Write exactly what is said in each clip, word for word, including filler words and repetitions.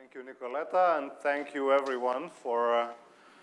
Thank you, Nicoletta, and thank you, everyone, for uh,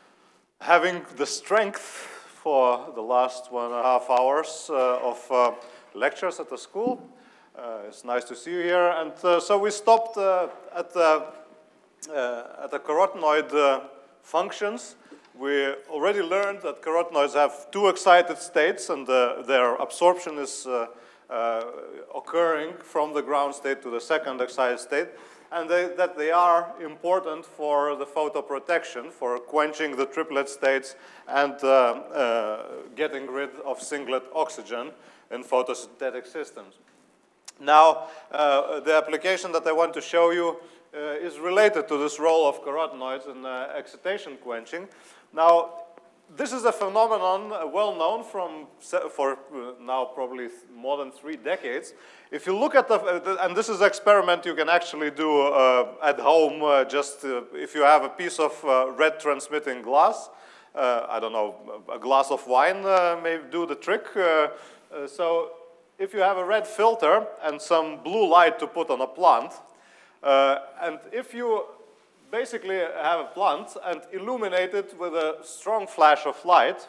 having the strength for the last one and a half hours uh, of uh, lectures at the school. Uh, it's nice to see you here. And uh, so we stopped uh, at, the, uh, at the carotenoid uh, functions. We already learned that carotenoids have two excited states, and uh, their absorption is uh, uh, occurring from the ground state to the second excited state, and they, that they are important for the photoprotection, for quenching the triplet states and uh, uh, getting rid of singlet oxygen in photosynthetic systems. Now, uh, the application that I want to show you uh, is related to this role of carotenoids in uh, excitation quenching. Now, this is a phenomenon uh, well known from for uh, now probably more than three decades. If you look at the, uh, the and this is an experiment you can actually do uh, at home, uh, just uh, if you have a piece of uh, red transmitting glass, uh, I don't know, a glass of wine uh, may do the trick. Uh, uh, so if you have a red filter and some blue light to put on a plant, uh, and if you basically have a plant and illuminate it with a strong flash of light,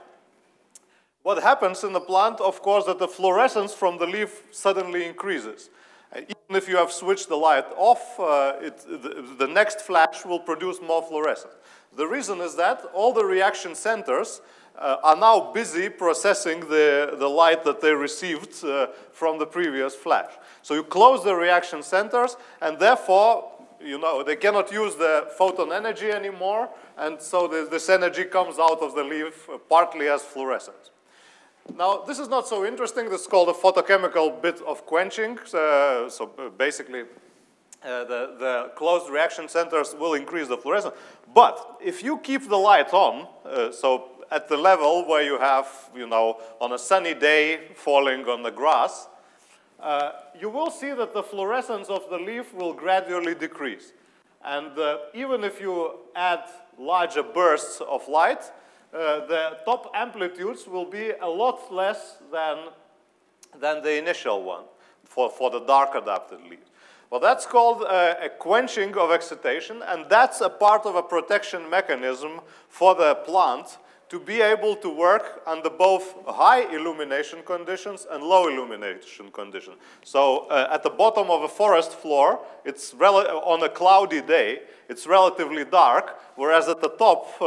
what happens in the plant, of course, that the fluorescence from the leaf suddenly increases. Uh, even if you have switched the light off, uh, it, the, the next flash will produce more fluorescence. The reason is that all the reaction centers uh, are now busy processing the, the light that they received uh, from the previous flash. So you close the reaction centers, and therefore, you know, they cannot use the photon energy anymore, and so the, this energy comes out of the leaf uh, partly as fluorescence. Now, this is not so interesting. This is called a photochemical bit of quenching. Uh, so basically, uh, the, the closed reaction centers will increase the fluorescence. But if you keep the light on, uh, so at the level where you have, you know, on a sunny day falling on the grass, Uh, you will see that the fluorescence of the leaf will gradually decrease. And uh, even if you add larger bursts of light, uh, the top amplitudes will be a lot less than, than the initial one for, for the dark adapted leaves. Well, that's called uh, a quenching of excitation, and that's a part of a protection mechanism for the plant to be able to work under both high illumination conditions and low illumination conditions. So uh, at the bottom of a forest floor, it's on a cloudy day, it's relatively dark, whereas at the top, uh,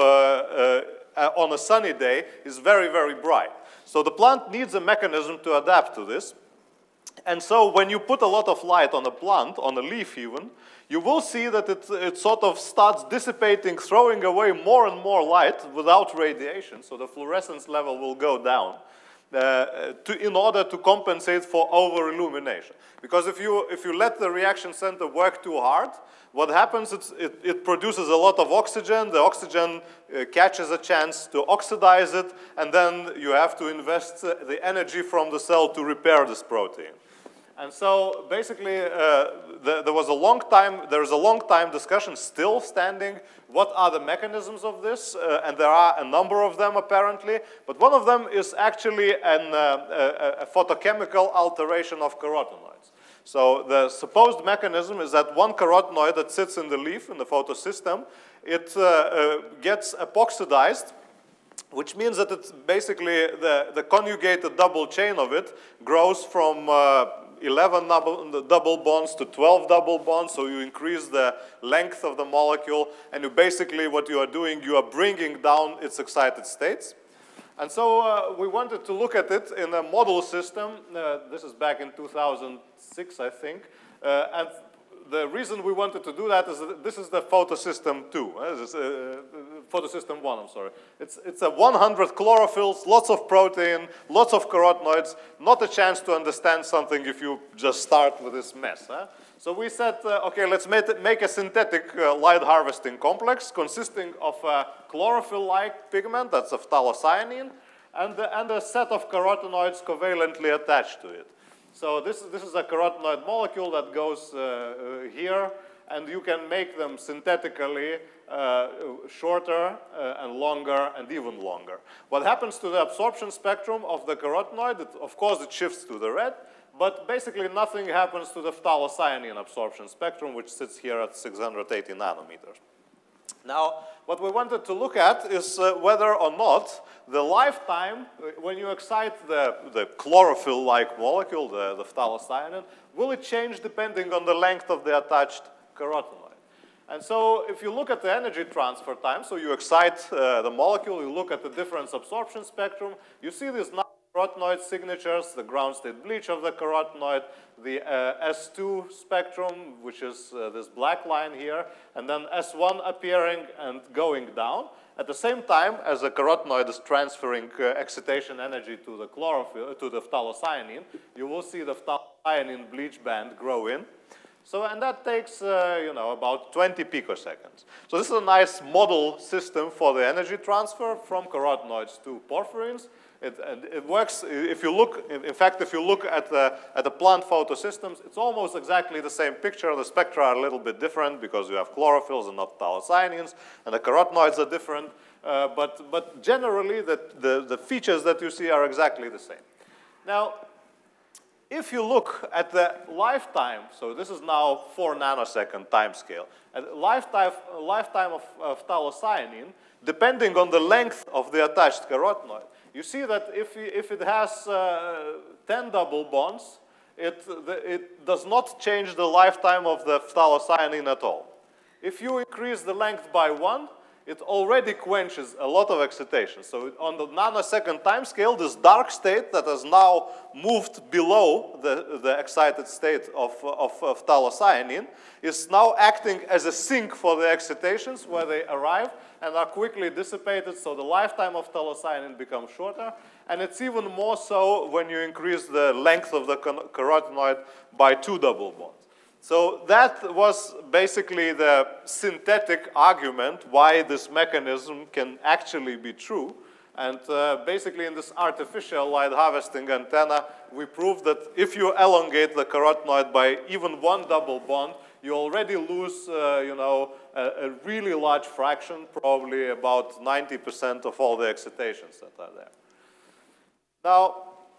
uh, on a sunny day, is very, very bright. So the plant needs a mechanism to adapt to this. And so when you put a lot of light on a plant, on a leaf even, you will see that it, it sort of starts dissipating, throwing away more and more light without radiation, so the fluorescence level will go down uh, to, in order to compensate for over-illumination. Because if you, if you let the reaction center work too hard, what happens is it, it produces a lot of oxygen, the oxygen uh, catches a chance to oxidize it, and then you have to invest uh, the energy from the cell to repair this protein. And so basically, uh, the, there was a long time, there is a long time discussion still standing, what are the mechanisms of this? Uh, and there are a number of them apparently, but one of them is actually an, uh, a, a photochemical alteration of carotenoids. So the supposed mechanism is that one carotenoid that sits in the leaf, in the photosystem, it uh, uh, gets epoxidized, which means that it's basically the, the conjugated double chain of it grows from uh, eleven double, double bonds to twelve double bonds, so you increase the length of the molecule, and you basically, what you are doing, you are bringing down its excited states. And so uh, we wanted to look at it in a model system. Uh, this is back in two thousand six, I think. Uh, and the reason we wanted to do that is that this is the photosystem two. Uh, this is, uh, photosystem one, I'm sorry. It's, it's a one hundred chlorophylls, lots of protein, lots of carotenoids, not a chance to understand something if you just start with this mess. Huh? So we said, uh, okay, let's make, it, make a synthetic uh, light harvesting complex consisting of a chlorophyll-like pigment, that's a phthalocyanine, and, the, and a set of carotenoids covalently attached to it. So this, this is a carotenoid molecule that goes uh, uh, here, and you can make them synthetically uh, shorter uh, and longer and even longer. What happens to the absorption spectrum of the carotenoid? It, of course, it shifts to the red, but basically nothing happens to the phthalocyanine absorption spectrum, which sits here at six hundred eighty nanometers. Now, what we wanted to look at is uh, whether or not the lifetime, when you excite the, the chlorophyll-like molecule, the, the phthalocyanine, will it change depending on the length of the attached carotenoid? And so if you look at the energy transfer time, so you excite uh, the molecule, you look at the difference absorption spectrum, you see these carotenoid signatures, the ground state bleach of the carotenoid, the uh, S two spectrum, which is uh, this black line here, and then S one appearing and going down. At the same time, as the carotenoid is transferring uh, excitation energy to the chlorophyll, to the phthalocyanine, you will see the phthalocyanine bleach band grow in. So, and that takes, uh, you know, about twenty picoseconds. So this is a nice model system for the energy transfer from carotenoids to porphyrins. It, it works, if you look, in fact, if you look at the, at the plant photosystems, it's almost exactly the same picture. The spectra are a little bit different because you have chlorophylls and not phthalocyanines, and the carotenoids are different. Uh, but, but generally, the, the, the features that you see are exactly the same. Now, if you look at the lifetime, so this is now four nanosecond time scale, at the lifetime, lifetime of, of phthalocyanine, depending on the length of the attached carotenoid, you see that if, if it has uh, ten double bonds, it, the, it does not change the lifetime of the phthalocyanine at all. If you increase the length by one, it already quenches a lot of excitation. So on the nanosecond time scale, this dark state that has now moved below the, the excited state of, of, of phthalocyanine is now acting as a sink for the excitations where they arrive and are quickly dissipated, so the lifetime of phthalocyanine becomes shorter. And it's even more so when you increase the length of the carotenoid by two double bonds. So that was basically the synthetic argument why this mechanism can actually be true. And uh, basically in this artificial light harvesting antenna, we proved that if you elongate the carotenoid by even one double bond, you already lose, uh, you know, a, a really large fraction, probably about ninety percent of all the excitations that are there. Now,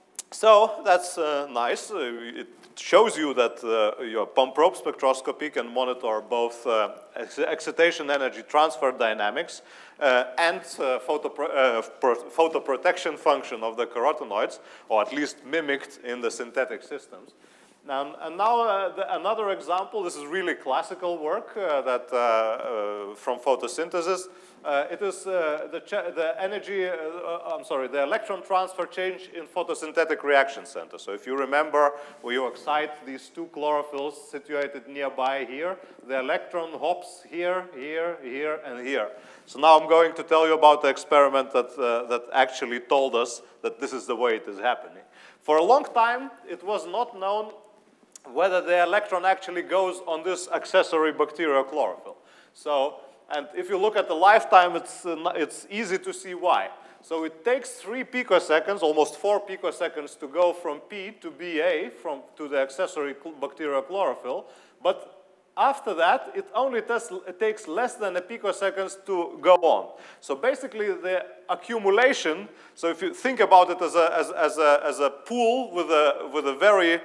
so that's uh, nice. Uh, it shows you that uh, your pump probe spectroscopy can monitor both uh, ex excitation energy transfer dynamics uh, and uh, photo uh, photoprotection function of the carotenoids, or at least mimicked in the synthetic systems. Now, and now uh, the, another example, this is really classical work uh, that, uh, uh, from photosynthesis. Uh, it is uh, the, the energy, uh, uh, I'm sorry, the electron transfer change in photosynthetic reaction center. So if you remember, where you excite these two chlorophylls situated nearby here, the electron hops here, here, here, and here. So now I'm going to tell you about the experiment that, uh, that actually told us that this is the way it is happening. For a long time, it was not known whether the electron actually goes on this accessory bacterial chlorophyll. So, and if you look at the lifetime, it's, uh, it's easy to see why. So it takes three picoseconds, almost four picoseconds, to go from P to B A, from, to the accessory bacterial chlorophyll. But after that, it only tests, it takes less than a picoseconds to go on. So basically, the accumulation, so if you think about it as a, as, as a, as a pool with a, with a very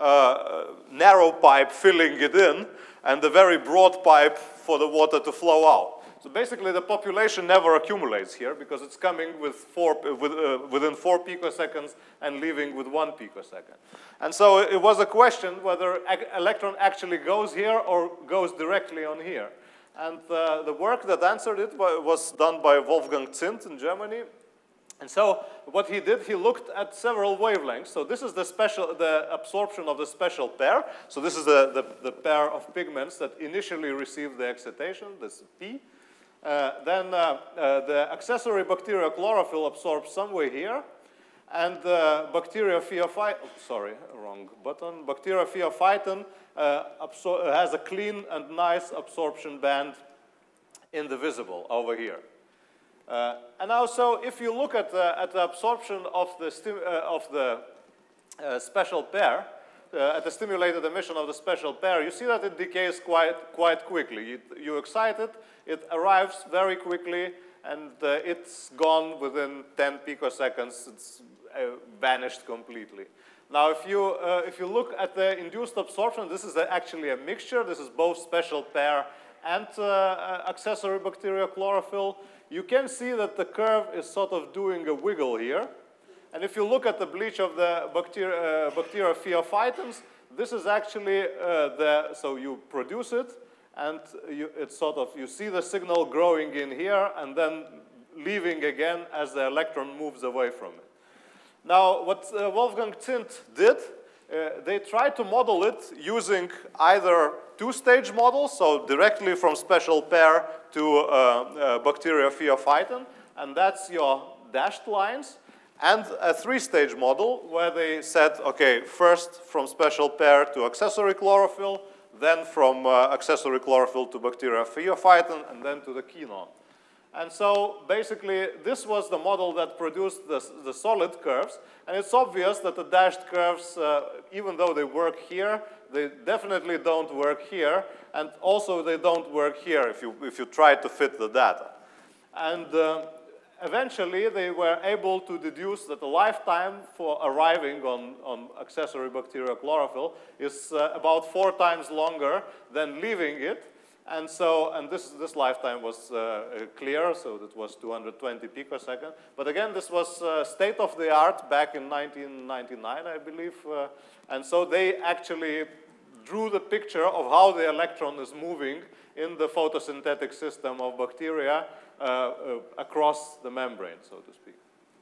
uh, narrow pipe filling it in, and a very broad pipe for the water to flow out. So basically, the population never accumulates here because it's coming with four, with, uh, within four picoseconds and leaving with one picosecond. And so it was a question whether electron actually goes here or goes directly on here. And uh, the work that answered it was done by Wolfgang Zint in Germany. And so what he did, he looked at several wavelengths. So this is the special, the absorption of the special pair. So this is the, the, the pair of pigments that initially received the excitation, this P. Uh, then uh, uh, the accessory bacterial chlorophyll absorbs somewhere here. And uh, bacteria phaeophyton, oh, sorry, wrong button. Bacteria phaeophyton uh, has a clean and nice absorption band in the visible over here. Uh, and also, if you look at the, at the absorption of the, uh, of the uh, special pair, uh, at the stimulated emission of the special pair, you see that it decays quite, quite quickly. You, you excite it, it arrives very quickly, and uh, it's gone within ten picoseconds. It's uh, vanished completely. Now, if you, uh, if you look at the induced absorption, this is a, actually a mixture. This is both special pair and uh, accessory bacteria chlorophyll. You can see that the curve is sort of doing a wiggle here. And if you look at the bleach of the bacteria, uh, bacteria phaeophytans, this is actually uh, the, so you produce it, and you, it's sort of, you see the signal growing in here, and then leaving again as the electron moves away from it. Now, what uh, Wolfgang Zint did, uh, they tried to model it using either two-stage models, so directly from special pair to uh, uh, bacteria phaeophyton, and that's your dashed lines, and a three-stage model where they said, okay, first from special pair to accessory chlorophyll, then from uh, accessory chlorophyll to bacteria phaeophyton, and then to the kenon. And so basically, this was the model that produced the, the solid curves. And it's obvious that the dashed curves, uh, even though they work here, they definitely don't work here. And also, they don't work here if you, if you try to fit the data. And uh, eventually, they were able to deduce that the lifetime for arriving on, on accessory bacterial chlorophyll is uh, about four times longer than leaving it. And so, and this, this lifetime was uh, clear, so that was two hundred twenty picosecond. But again, this was uh, state of the art back in nineteen ninety-nine, I believe. Uh, and so they actually drew the picture of how the electron is moving in the photosynthetic system of bacteria uh, uh, across the membrane, so to speak.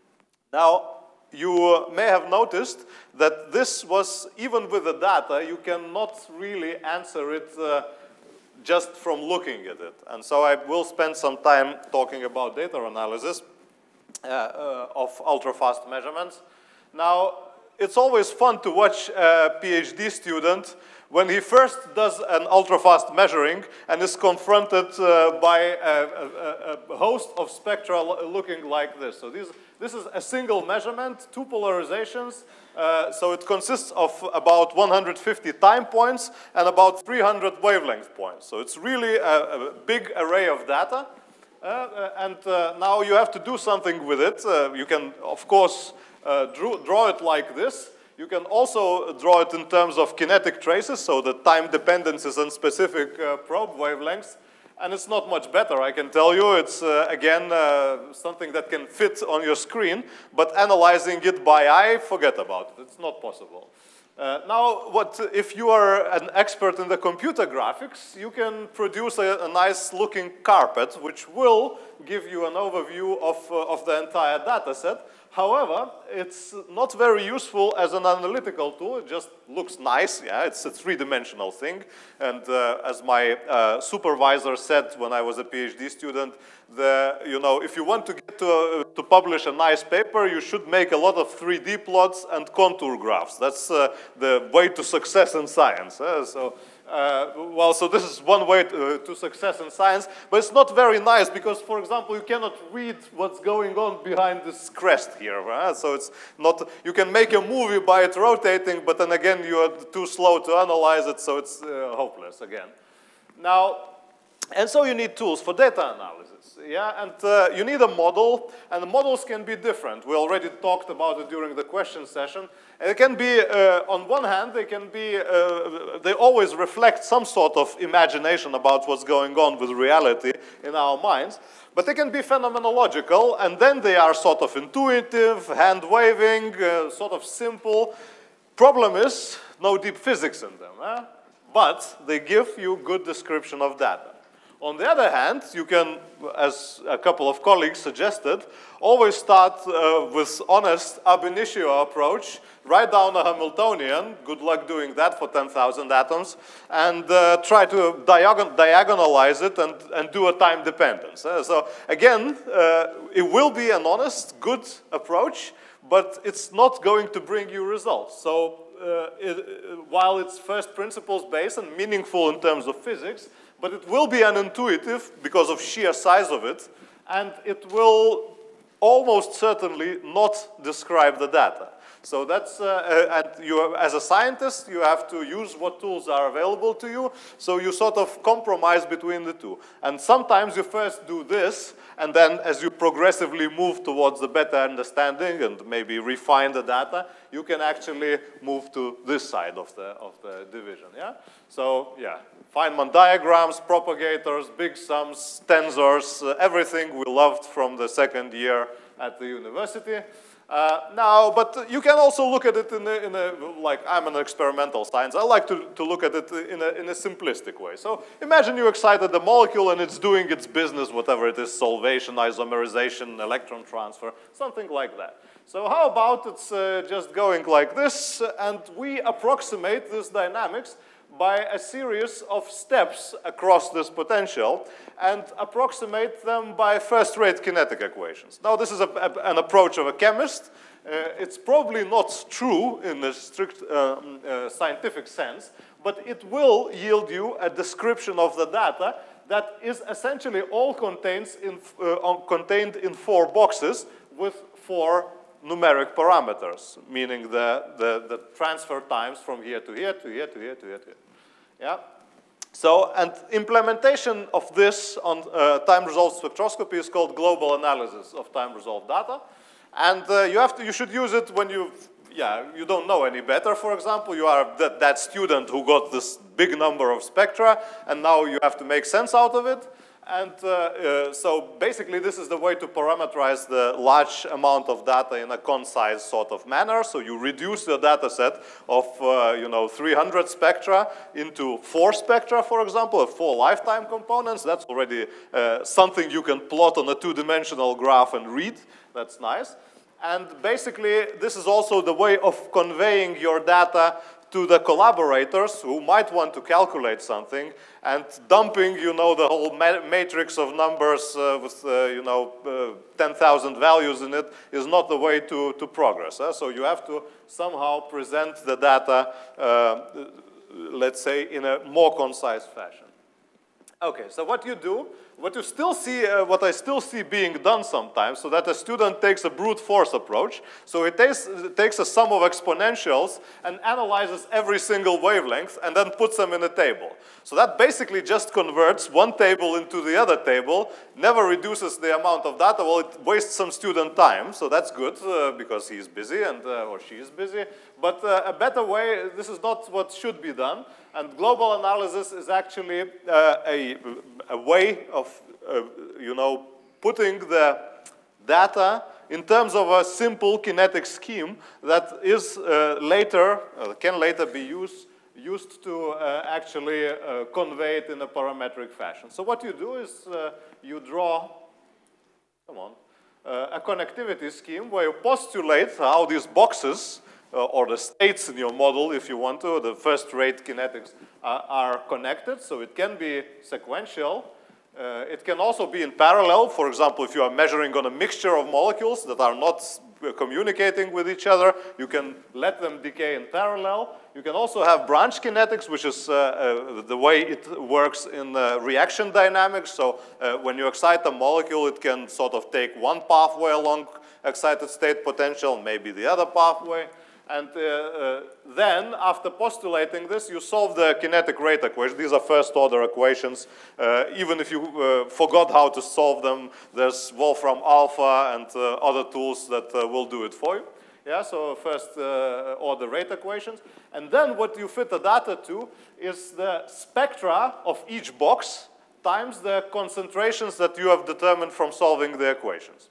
Now, you may have noticed that this was, even with the data, you cannot really answer it uh, just from looking at it. And so I will spend some time talking about data analysis uh, uh, of ultra-fast measurements. Now, it's always fun to watch a PhD student when he first does an ultra-fast measuring and is confronted uh, by a, a, a host of spectra looking like this. So these, this is a single measurement, two polarizations. Uh, so it consists of about one hundred fifty time points and about three hundred wavelength points. So it's really a, a big array of data. Uh, uh, and uh, now you have to do something with it. Uh, you can, of course, uh, draw, draw it like this. You can also draw it in terms of kinetic traces, so the time dependencies on specific uh, probe wavelengths. And it's not much better, I can tell you. It's, uh, again, uh, something that can fit on your screen, but analyzing it by eye, forget about it. It's not possible. Uh, now, what, if you are an expert in the computer graphics, you can produce a, a nice-looking carpet, which will give you an overview of, uh, of the entire data set. However, it's not very useful as an analytical tool. It just looks nice. Yeah, it's a three-dimensional thing. And uh, as my uh, supervisor said when I was a PhD student, the, you know, if you want to get to, uh, to publish a nice paper, you should make a lot of three D plots and contour graphs. That's uh, the way to success in science. Uh, so. Uh, well, so this is one way to, uh, to success in science, but it's not very nice because, for example, you cannot read what's going on behind this crest here. Right? So it's not, you can make a movie by it rotating, but then again, you are too slow to analyze it, so it's uh, hopeless again. Now, and so you need tools for data analysis. Yeah, and uh, you need a model, and the models can be different. We already talked about it during the question session. And it can be, uh, on one hand, they can be, uh, they always reflect some sort of imagination about what's going on with reality in our minds. But they can be phenomenological, and then they are sort of intuitive, hand-waving, uh, sort of simple. Problem is, no deep physics in them. Eh? But they give you good description of data. On the other hand, you can, as a couple of colleagues suggested, always start uh, with honest ab initio approach, write down a Hamiltonian, good luck doing that for ten thousand atoms, and uh, try to diagon diagonalize it and, and do a time dependence. Uh, so again, uh, it will be an honest, good approach, but it's not going to bring you results. So uh, it, while it's first principles based and meaningful in terms of physics, but it will be an intuitive because of sheer size of it, and it will almost certainly not describe the data. So that's, uh, and you, as a scientist, you have to use what tools are available to you. So you sort of compromise between the two. And sometimes you first do this, and then as you progressively move towards the better understanding and maybe refine the data, you can actually move to this side of the, of the division, yeah? So, yeah, Feynman diagrams, propagators, big sums, tensors, uh, everything we loved from the second year at the university. Uh, now, but you can also look at it in a, in a, like, I'm an experimental science. I like to, to look at it in a, in a simplistic way. So imagine you excited the molecule and it's doing its business, whatever it is, solvation, isomerization, electron transfer, something like that. So how about it's uh, just going like this, and we approximate this dynamics by a series of steps across this potential and approximate them by first-rate kinetic equations. Now, this is a, a, an approach of a chemist. Uh, it's probably not true in a strict uh, uh, scientific sense, but it will yield you a description of the data that is essentially all contains in, uh, contained in four boxes with four numeric parameters, meaning the, the, the transfer times from here to here, to here, to here, to here, to here. Yeah? So, and implementation of this on uh, time-resolved spectroscopy is called global analysis of time-resolved data. And uh, you have to, you should use it when you, yeah, you don't know any better, for example. You are that, that student who got this big number of spectra, and now you have to make sense out of it. And uh, uh, so basically this is the way to parameterize the large amount of data in a concise sort of manner. So you reduce the data set of uh, you know, three hundred spectra into four spectra, for example, or four lifetime components. That's already uh, something you can plot on a two-dimensional graph and read. That's nice. And basically this is also the way of conveying your data to the collaborators who might want to calculate something, and dumping, you know, the whole ma matrix of numbers uh, with, uh, you know, uh, ten thousand values in it is not the way to, to progress. Huh? So you have to somehow present the data, uh, let's say, in a more concise fashion. Okay, so what you do, what you still see, uh, what I still see being done sometimes, so that a student takes a brute force approach. So it takes, it takes a sum of exponentials and analyzes every single wavelength and then puts them in a table. So that basically just converts one table into the other table, never reduces the amount of data. Well, it wastes some student time, so that's good uh, because he's busy and uh, or she is busy. But uh, a better way, this is not what should be done. And global analysis is actually uh, a, a way of, uh, you know, putting the data in terms of a simple kinetic scheme that is uh, later, uh, can later be used, used to uh, actually uh, convey it in a parametric fashion. So what you do is uh, you draw, come on, uh, a connectivity scheme where you postulate how these boxes Uh, or the states in your model, if you want to, the first-rate kinetics uh, are connected, so it can be sequential. Uh, it can also be in parallel. For example, if you are measuring on a mixture of molecules that are not communicating with each other, you can let them decay in parallel. You can also have branch kinetics, which is uh, uh, the way it works in uh, reaction dynamics. So uh, when you excite a molecule, it can sort of take one pathway along excited state potential, maybe the other pathway. And uh, uh, then, after postulating this, you solve the kinetic rate equation. These are first-order equations. Uh, even if you uh, forgot how to solve them, there's Wolfram Alpha and uh, other tools that uh, will do it for you. Yeah, so first-order uh, rate equations. And then what you fit the data to is the spectra of each box times the concentrations that you have determined from solving the equations.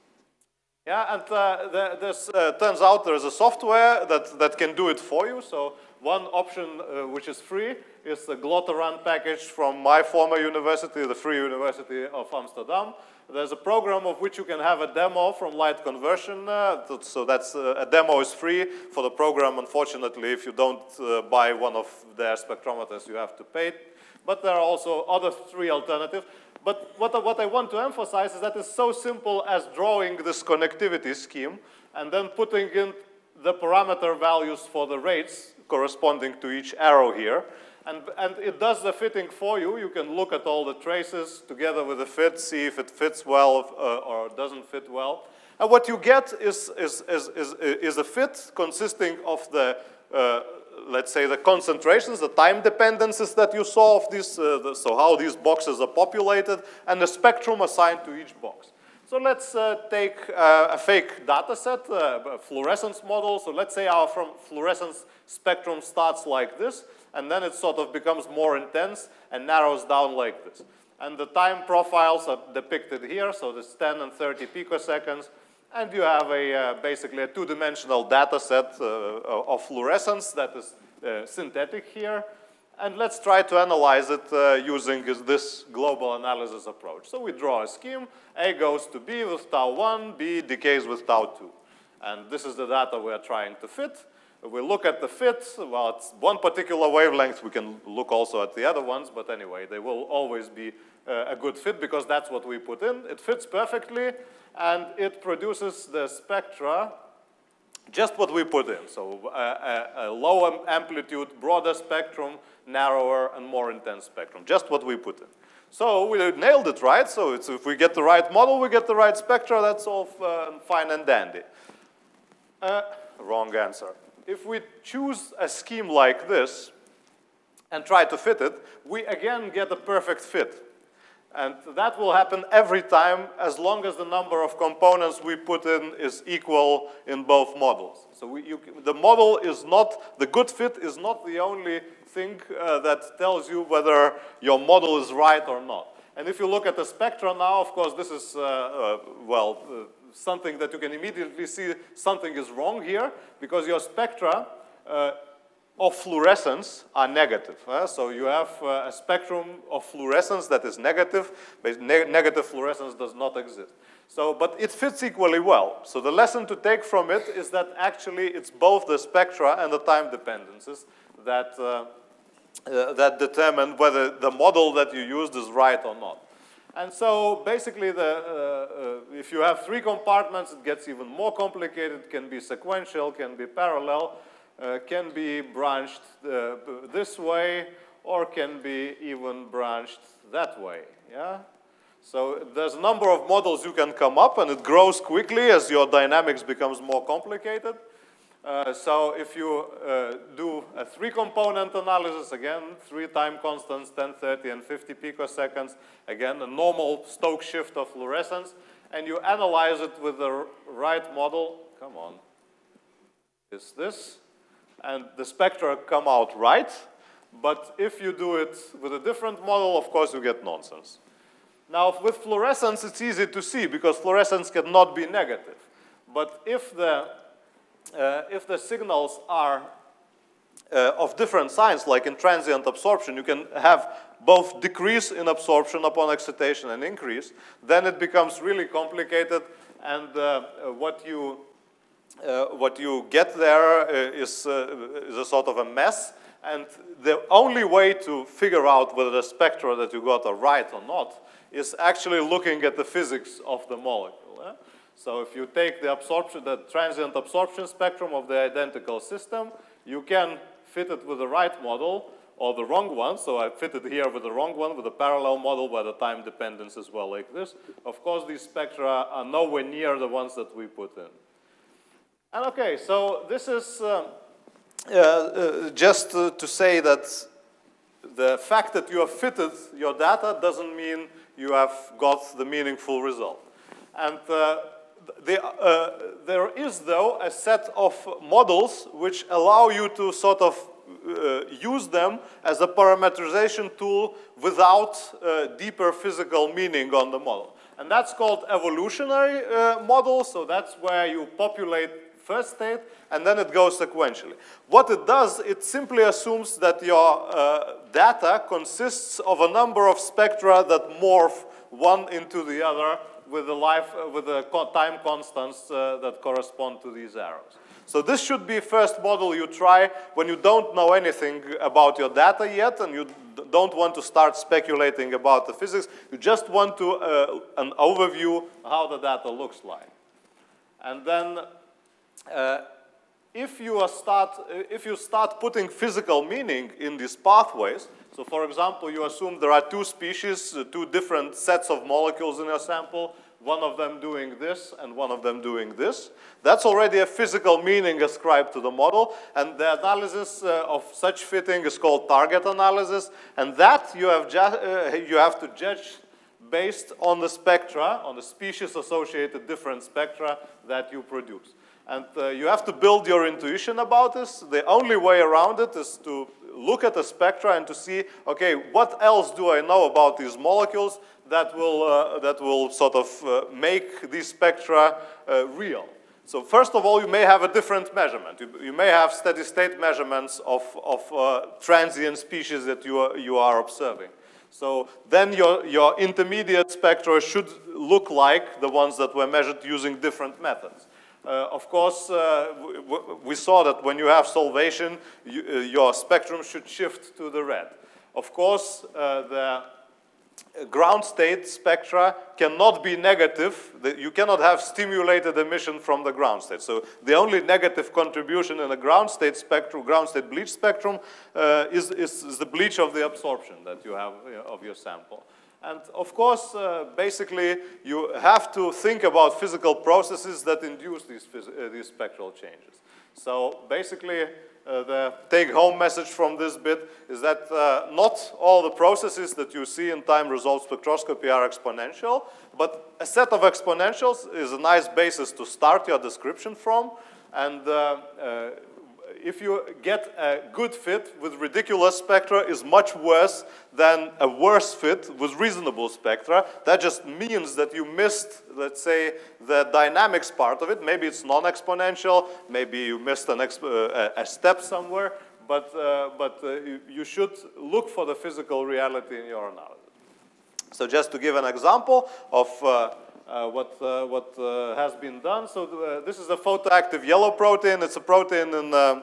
Yeah, and uh, the, this uh, turns out there is a software that, that can do it for you. So one option uh, which is free is the Glottarun package from my former university, the Free University of Amsterdam. There's a program of which you can have a demo from Light Conversion. Uh, so that's uh, a demo is free for the program. Unfortunately, if you don't uh, buy one of their spectrometers, you have to pay. But there are also other three alternatives. But what, what I want to emphasize is that it's so simple as drawing this connectivity scheme and then putting in the parameter values for the rates corresponding to each arrow here. And, and it does the fitting for you. You can look at all the traces together with the fit, see if it fits well uh, or doesn't fit well. And what you get is, is, is, is, is a fit consisting of the, uh, let's say, the concentrations, the time dependencies that you saw of these, uh, the, so how these boxes are populated, and the spectrum assigned to each box. So let's uh, take uh, a fake data set, uh, a fluorescence model. So let's say our from fluorescence spectrum starts like this, and then it sort of becomes more intense and narrows down like this. And the time profiles are depicted here, so there's ten and thirty picoseconds. And you have a, uh, basically a two-dimensional data set uh, of fluorescence that is uh, synthetic here. And let's try to analyze it uh, using this global analysis approach. So we draw a scheme. A goes to B with tau one, B decays with tau two. And this is the data we're trying to fit. We look at the fit. Well, it's one particular wavelength. We can look also at the other ones. But anyway, they will always be uh, a good fit because that's what we put in. It fits perfectly. And it produces the spectra, just what we put in. So uh, a, a low amplitude, broader spectrum, narrower and more intense spectrum, just what we put in. So we nailed it, right? So it's, if we get the right model, we get the right spectra. That's all uh, fine and dandy. Uh, wrong answer. If we choose a scheme like this and try to fit it, we again get a perfect fit. And that will happen every time as long as the number of components we put in is equal in both models. So we, you, the model is not, the good fit is not the only thing uh, that tells you whether your model is right or not. And if you look at the spectra now, of course, this is, uh, uh, well, uh, something that you can immediately see something is wrong here because your spectra uh, of fluorescence are negative. Uh, so you have uh, a spectrum of fluorescence that is negative, but ne negative fluorescence does not exist. So, but it fits equally well. So the lesson to take from it is that actually it's both the spectra and the time dependencies that, uh, uh, that determine whether the model that you used is right or not. And so basically, the, uh, uh, if you have three compartments, it gets even more complicated. It can be sequential, can be parallel. Uh, can be branched uh, this way, or can be even branched that way, yeah? So there's a number of models you can come up, and it grows quickly as your dynamics becomes more complicated. Uh, so if you uh, do a three-component analysis, again, three time constants, ten, thirty, and fifty picoseconds, again, a normal Stokes shift of fluorescence, and you analyze it with the right model, come on, is this. And the spectra come out right, but if you do it with a different model, of course, you get nonsense. Now, with fluorescence, it's easy to see because fluorescence cannot be negative. But if the, uh, if the signals are uh, of different signs, like in transient absorption, you can have both decrease in absorption upon excitation and increase, then it becomes really complicated, and uh, what you Uh, what you get there uh, is, uh, is a sort of a mess. And the only way to figure out whether the spectra that you got are right or not is actually looking at the physics of the molecule. Eh? So if you take the absorption, the transient absorption spectrum of the identical system, you can fit it with the right model or the wrong one. So I fit it here with the wrong one, with a parallel model where the time dependence is well like this. Of course, these spectra are nowhere near the ones that we put in. And okay, so this is uh, uh, uh, just uh, to say that the fact that you have fitted your data doesn't mean you have got the meaningful result. And uh, the, uh, there is, though, a set of models which allow you to sort of uh, use them as a parameterization tool without uh, deeper physical meaning on the model. And that's called evolutionary uh, model, so that's where you populate first state, and then it goes sequentially. What it does, it simply assumes that your uh, data consists of a number of spectra that morph one into the other with the, life, uh, with the co time constants uh, that correspond to these arrows. So this should be first model you try when you don't know anything about your data yet, and you don't want to start speculating about the physics. You just want to uh, an overview how the data looks like. And then Uh, if you are start, if you start putting physical meaning in these pathways, so for example, you assume there are two species, uh, two different sets of molecules in your sample, one of them doing this and one of them doing this. That's already a physical meaning ascribed to the model, and the analysis uh, of such fitting is called target analysis, and that you have, uh, you have to judge based on the spectra, on the species-associated different spectra that you produce. And uh, you have to build your intuition about this. The only way around it is to look at the spectra and to see, okay, what else do I know about these molecules that will, uh, that will sort of uh, make these spectra uh, real. So first of all, you may have a different measurement. You, you may have steady-state measurements of, of uh, transient species that you are, you are observing. So then your, your intermediate spectra should look like the ones that were measured using different methods. Uh, of course, uh, we saw that when you have solvation, you, uh, your spectrum should shift to the red. Of course, uh, the ground state spectra cannot be negative. You cannot have stimulated emission from the ground state. So the only negative contribution in a ground state spectrum, ground state bleach spectrum, uh, is, is, is the bleach of the absorption that you have uh, of your sample. And of course, uh, basically, you have to think about physical processes that induce these, uh, these spectral changes. So basically, uh, the take-home message from this bit is that uh, not all the processes that you see in time-resolved spectroscopy are exponential, but a set of exponentials is a nice basis to start your description from. And uh, uh, if you get a good fit with ridiculous spectra is much worse than a worse fit with reasonable spectra. That just means that you missed, let's say, the dynamics part of it. Maybe it's non-exponential, maybe you missed an exp uh, a step somewhere, but, uh, but uh, you, you should look for the physical reality in your analysis. So just to give an example of uh, Uh, what uh, what uh, has been done. So uh, this is a photoactive yellow protein. It's a protein in, uh,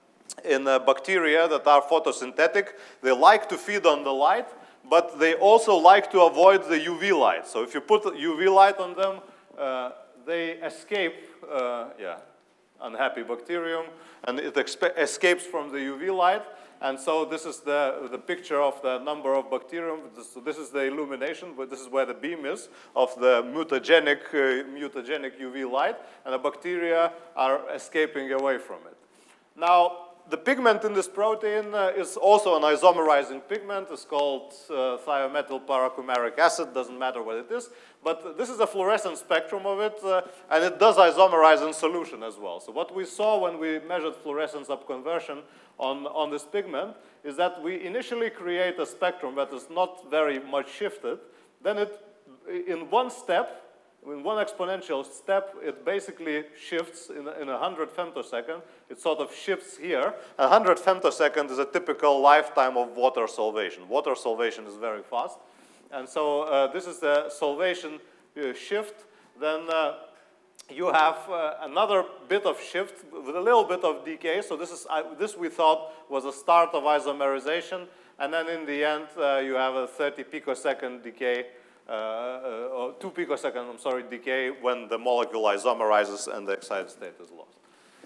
in uh, bacteria that are photosynthetic. They like to feed on the light, but they also like to avoid the U V light. So if you put U V light on them, uh, they escape, uh, yeah, unhappy bacterium, and it escapes from the U V light. And so this is the, the picture of the number of bacterium. So this is the illumination, but this is where the beam is of the mutagenic, uh, mutagenic U V light, and the bacteria are escaping away from it. Now, the pigment in this protein uh, is also an isomerizing pigment. It's called uh, thiomethyl paracumaric acid. Doesn't matter what it is. But this is a fluorescent spectrum of it, uh, and it does isomerize in solution as well. So what we saw when we measured fluorescence upconversion on, on this pigment is that we initially create a spectrum that is not very much shifted. Then it, in one step, in one exponential step, it basically shifts in, in one hundred femtosecond. It sort of shifts here. one hundred femtosecond is a typical lifetime of water solvation. Water solvation is very fast. And so uh, this is the solvation uh, shift. Then uh, you have uh, another bit of shift with a little bit of decay. So this, is, uh, this we thought was a start of isomerization. And then in the end, uh, you have a thirty picosecond decay. Uh, uh, or two picosecond, I'm sorry, decay when the molecule isomerizes and the excited state is lost.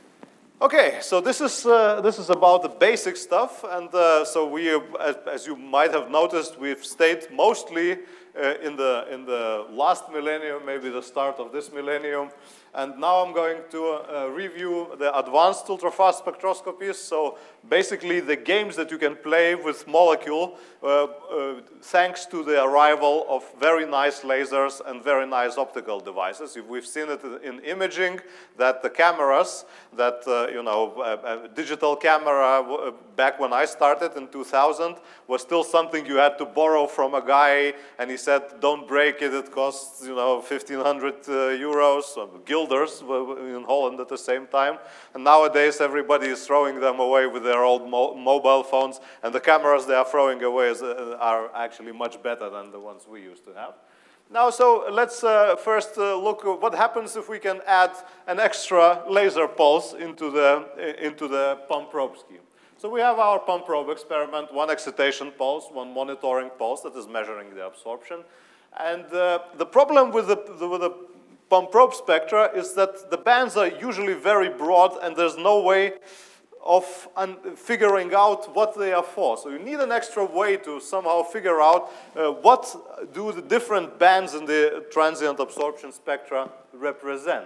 Okay, so this is, uh, this is about the basic stuff. And uh, so we, uh, as, as you might have noticed, we've stayed mostly uh, in, the, in the last millennium, maybe the start of this millennium. And now I'm going to uh, review the advanced ultrafast spectroscopies. So basically the games that you can play with molecule uh, uh, thanks to the arrival of very nice lasers and very nice optical devices. We've seen it in imaging that the cameras that, uh, you know, a, a digital camera uh, back when I started in two thousand was still something you had to borrow from a guy, and he said, don't break it, it costs, you know, fifteen hundred uh, euros, or guilders in Holland at the same time. And nowadays everybody is throwing them away with their old mo mobile phones, and the cameras they are throwing away is, uh, are actually much better than the ones we used to have. Now, so let's uh, first uh, look at what happens if we can add an extra laser pulse into the, into the pump probe scheme. So we have our pump probe experiment, one excitation pulse, one monitoring pulse that is measuring the absorption. And uh, the problem with the, the, with the pump probe spectra is that the bands are usually very broad, and there's no way of figuring out what they are for. So you need an extra way to somehow figure out uh, what do the different bands in the transient absorption spectra represent.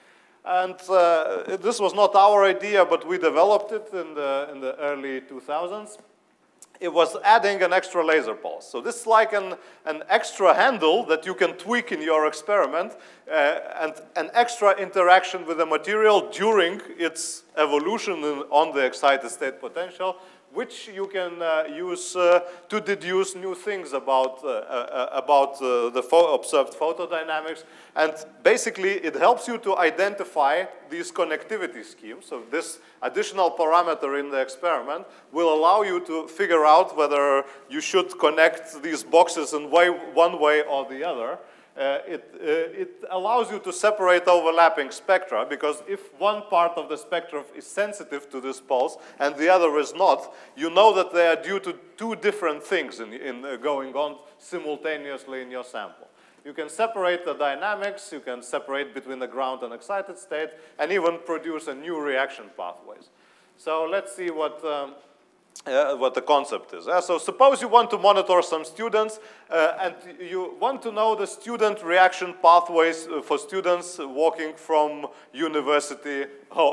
And uh, this was not our idea, but we developed it in the, in the early two thousands. It was adding an extra laser pulse. So this is like an, an extra handle that you can tweak in your experiment uh, and an extra interaction with the material during its evolution in, on the excited state potential, which you can uh, use uh, to deduce new things about, uh, uh, about uh, the pho observed photodynamics. And basically, it helps you to identify these connectivity schemes. So this additional parameter in the experiment will allow you to figure out whether you should connect these boxes in way, one way or the other. Uh, it, uh, it allows you to separate overlapping spectra, because if one part of the spectrum is sensitive to this pulse and the other is not, you know that they are due to two different things in, in uh, going on simultaneously in your sample. You can separate the dynamics, you can separate between the ground and excited state, and even produce a new reaction pathways. So let's see what, um, uh, what the concept is. Uh, so suppose you want to monitor some students, uh, and you want to know the student reaction pathways for students walking from university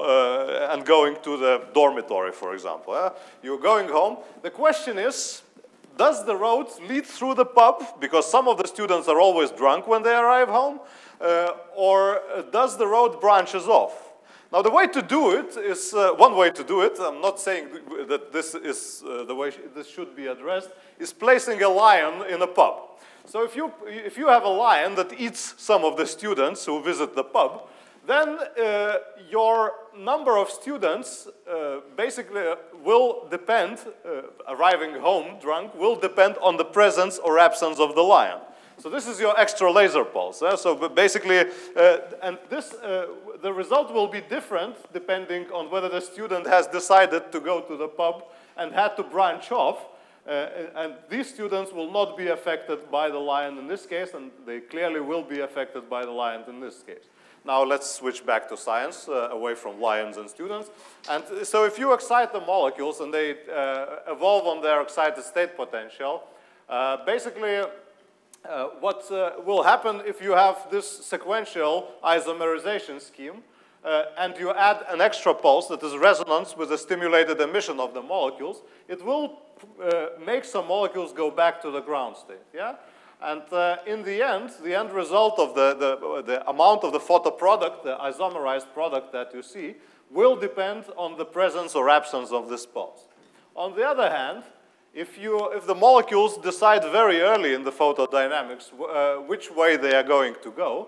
uh, and going to the dormitory, for example. Uh, you're going home. The question is, does the road lead through the pub? Because some of the students are always drunk when they arrive home. Uh, or does the road branches off? Now, the way to do it is, uh, one way to do it, I'm not saying that this is uh, the way sh this should be addressed, is placing a lion in a pub. So if you, if you have a lion that eats some of the students who visit the pub, then uh, your number of students uh, basically will depend, uh, arriving home drunk, will depend on the presence or absence of the lion. So this is your extra laser pulse. Eh? So basically, uh, and this, uh, the result will be different depending on whether the student has decided to go to the pub and had to branch off. Uh, and these students will not be affected by the lion in this case, and they clearly will be affected by the lion in this case. Now let's switch back to science, uh, away from lions and students. And so if you excite the molecules and they uh, evolve on their excited state potential, uh, basically uh, what uh, will happen if you have this sequential isomerization scheme uh, and you add an extra pulse that is resonance with the stimulated emission of the molecules, it will uh, make some molecules go back to the ground state, yeah? And uh, in the end, the end result of the, the, the amount of the photo product, the isomerized product that you see, will depend on the presence or absence of this pulse. On the other hand, if, you, if the molecules decide very early in the photodynamics uh, which way they are going to go,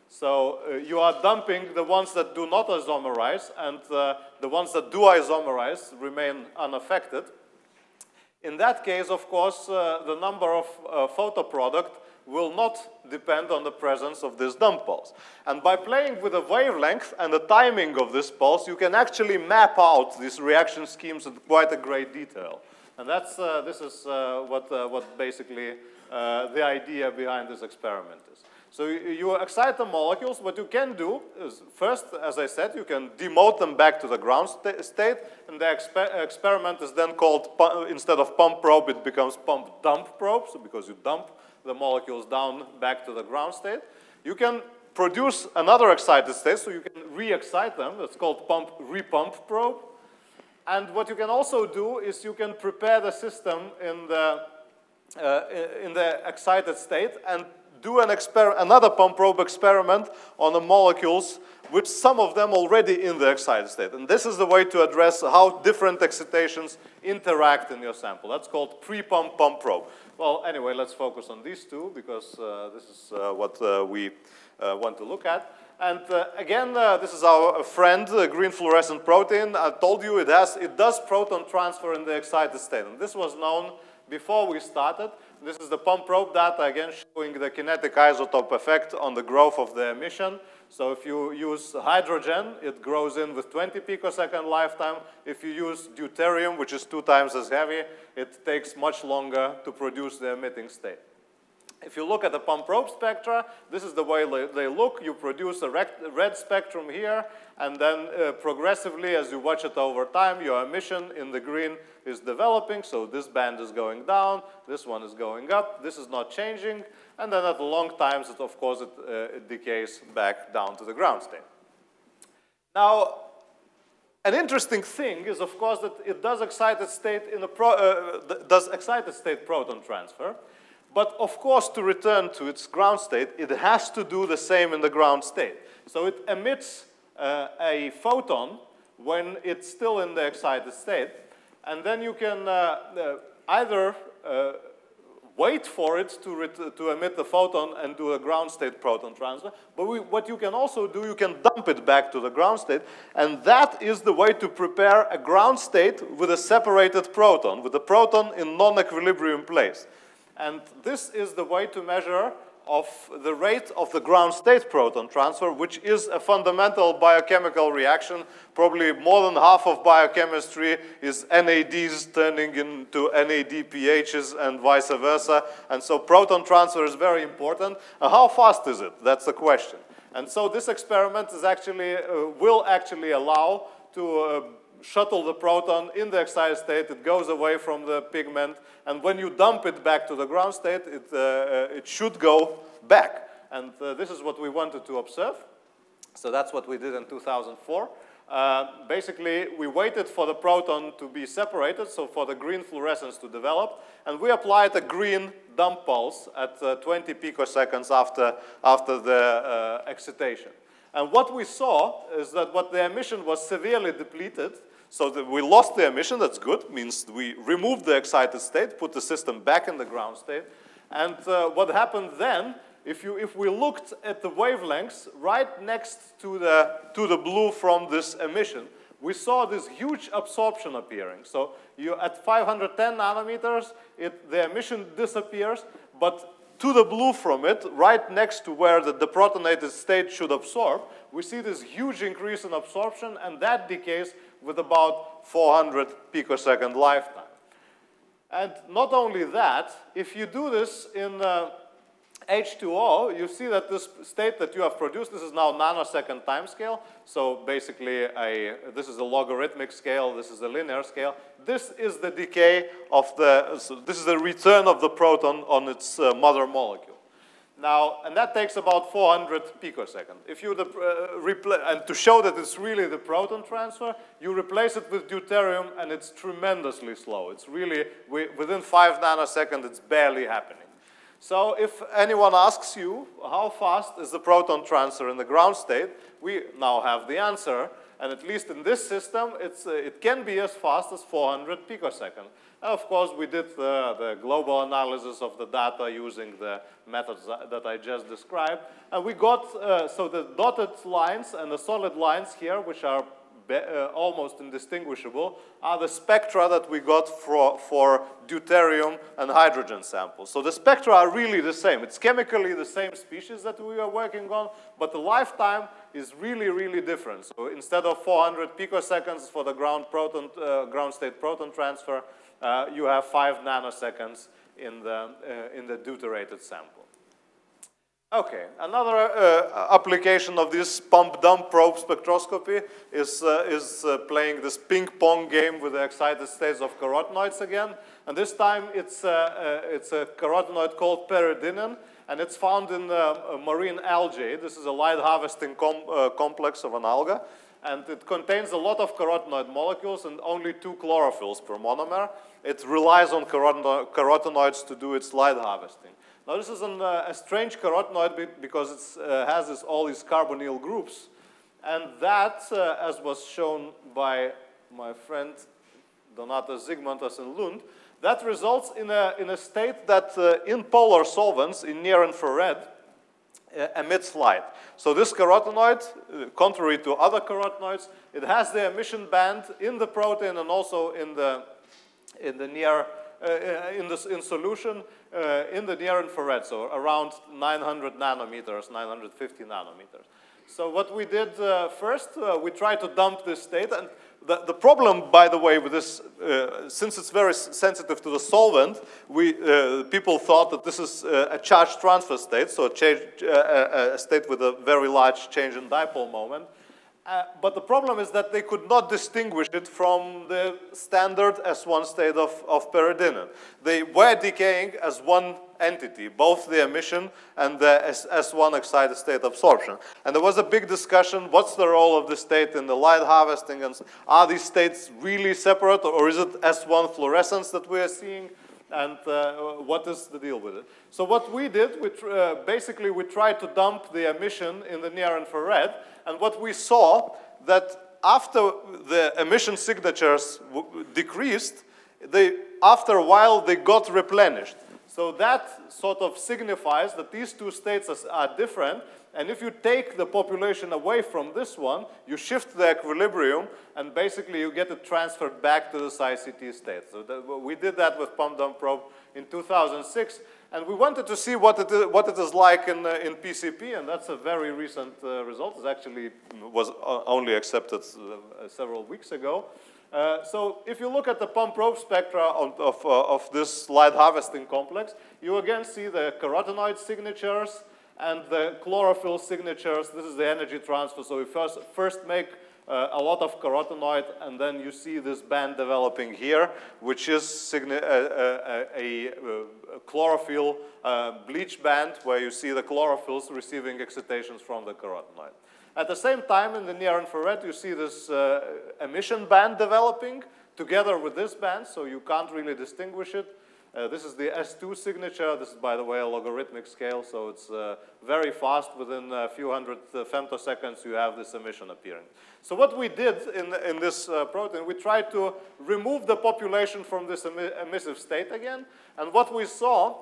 so uh, you are dumping the ones that do not isomerize, and uh, the ones that do isomerize remain unaffected. In that case, of course, uh, the number of uh, photo product will not depend on the presence of this dump pulse. And by playing with the wavelength and the timing of this pulse, you can actually map out these reaction schemes in quite a great detail. And that's, uh, this is uh, what, uh, what basically uh, the idea behind this experiment is. So you, you excite the molecules. What you can do is, first, as I said, you can demote them back to the ground sta state, and the exper experiment is then called, instead of pump probe, it becomes pump dump probe, so because you dump the molecules down back to the ground state. You can produce another excited state, so you can re-excite them. That's called pump repump probe. And what you can also do is you can prepare the system in the, uh, in the excited state and do an exper another pump probe experiment on the molecules with some of them already in the excited state. And this is the way to address how different excitations interact in your sample. That's called pre-pump pump probe. Well, anyway, let's focus on these two because uh, this is uh, what uh, we uh, want to look at. And uh, again, uh, this is our friend, uh, green fluorescent protein. I told you it, has, it does proton transfer in the excited state. And this was known before we started. This is the pump probe data, again, showing the kinetic isotope effect on the growth of the emission. So if you use hydrogen, it grows in with twenty picosecond lifetime. If you use deuterium, which is two times as heavy, it takes much longer to produce the emitting state. If you look at the pump probe spectra, this is the way they look. You produce a red spectrum here, and then uh, progressively, as you watch it over time, your emission in the green is developing. So this band is going down, this one is going up, this is not changing, and then at the long times, it, of course, it, uh, it decays back down to the ground state. Now, an interesting thing is, of course, that it does excited state in a pro, uh, does excited state proton transfer. But of course, to return to its ground state, it has to do the same in the ground state. So it emits uh, a photon when it's still in the excited state. And then you can uh, uh, either uh, wait for it to, to emit the photon and do a ground state proton transfer. But we, what you can also do, you can dump it back to the ground state. And that is the way to prepare a ground state with a separated proton, with the proton in non-equilibrium place. And this is the way to measure of the rate of the ground state proton transfer, which is a fundamental biochemical reaction. Probably more than half of biochemistry is N A Ds turning into N A D P Hs and vice versa. And so proton transfer is very important. And how fast is it? That's the question. And so this experiment is actually, uh, will actually allow to uh, shuttle the proton in the excited state. It goes away from the pigment. And when you dump it back to the ground state, it, uh, it should go back. And uh, this is what we wanted to observe. So that's what we did in two thousand four. Uh, basically, we waited for the proton to be separated, so for the green fluorescence to develop. And we applied a green dump pulse at uh, twenty picoseconds after, after the uh, excitation. And what we saw is that what the emission was severely depleted. So that we lost the emission, that's good, means we removed the excited state, put the system back in the ground state. And uh, what happened then, if, you, if we looked at the wavelengths right next to the, to the blue from this emission, we saw this huge absorption appearing. So you, at five hundred ten nanometers, it, the emission disappears, but to the blue from it, right next to where the deprotonated state should absorb, we see this huge increase in absorption, and that decays with about four hundred picosecond lifetime. And not only that, if you do this in uh, H two O, you see that this state that you have produced, this is now nanosecond time scale. So basically, a, this is a logarithmic scale, this is a linear scale. This is the decay of the, so this is the return of the proton on its uh, mother molecule. Now, and that takes about four hundred picoseconds. If you, uh, and to show that it's really the proton transfer, you replace it with deuterium, and it's tremendously slow. It's really, we, within five nanoseconds, it's barely happening. So if anyone asks you, how fast is the proton transfer in the ground state, we now have the answer. And at least in this system, it's, uh, it can be as fast as four hundred picoseconds. And of course, we did the, the global analysis of the data using the methods that I just described. And we got, uh, so the dotted lines and the solid lines here, which are be, uh, almost indistinguishable, are the spectra that we got for, for deuterium and hydrogen samples. So the spectra are really the same. It's chemically the same species that we are working on, but the lifetime is really, really different. So instead of four hundred picoseconds for the ground, proton, uh, ground state proton transfer, uh, you have five nanoseconds in the, uh, in the deuterated sample. Okay, another uh, application of this pump-dump probe spectroscopy is, uh, is uh, playing this ping-pong game with the excited states of carotenoids again. And this time it's, uh, uh, it's a carotenoid called peridinin, and it's found in uh, marine algae. This is a light harvesting com uh, complex of an alga, and it contains a lot of carotenoid molecules and only two chlorophylls per monomer. It relies on caroteno carotenoids to do its light harvesting. Now this is an, uh, a strange carotenoid because it uh, has this, all these carbonyl groups, and that, uh, as was shown by my friend Donatas Zigmantas in Lund, that results in a, in a state that uh, in polar solvents, in near-infrared, uh, emits light. So this carotenoid, uh, contrary to other carotenoids, it has the emission band in the protein and also in the, in the near, uh, in, the, in solution, uh, in the near-infrared, so around nine hundred nanometers, nine hundred fifty nanometers. So what we did uh, first, uh, we tried to dump this state. And the, the problem, by the way, with this, uh, since it's very sensitive to the solvent, we, uh, people thought that this is uh, a charge transfer state, so a, change, uh, a state with a very large change in dipole moment. Uh, but the problem is that they could not distinguish it from the standard S one state of, of pyridinine. They were decaying as one entity, both the emission and the S one excited state absorption. And there was a big discussion, what's the role of the state in the light harvesting, and are these states really separate, or is it S one fluorescence that we are seeing? And uh, what is the deal with it? So what we did, we tr uh, basically we tried to dump the emission in the near infrared, and what we saw that after the emission signatures w decreased, they, after a while they got replenished. So that sort of signifies that these two states are, are different, and if you take the population away from this one, you shift the equilibrium, and basically you get it transferred back to this I C T state. So that, we did that with pump dump probe in two thousand six, and we wanted to see what it is, what it is like in, uh, in P C P, and that's a very recent uh, result. It actually was only accepted uh, several weeks ago. Uh, so if you look at the pump probe spectra of, of, uh, of this light harvesting complex, you again see the carotenoid signatures and the chlorophyll signatures. This is the energy transfer. So we first, first make uh, a lot of carotenoid, and then you see this band developing here, which is a, a, a, a chlorophyll uh, bleach band, where you see the chlorophylls receiving excitations from the carotenoid. At the same time, in the near infrared, you see this uh, emission band developing together with this band, so you can't really distinguish it. Uh, this is the S two signature. This is, by the way, a logarithmic scale, so it's uh, very fast. Within a few hundred uh, femtoseconds, you have this emission appearing. So what we did in, in this uh, protein, we tried to remove the population from this emi emissive state again, and what we saw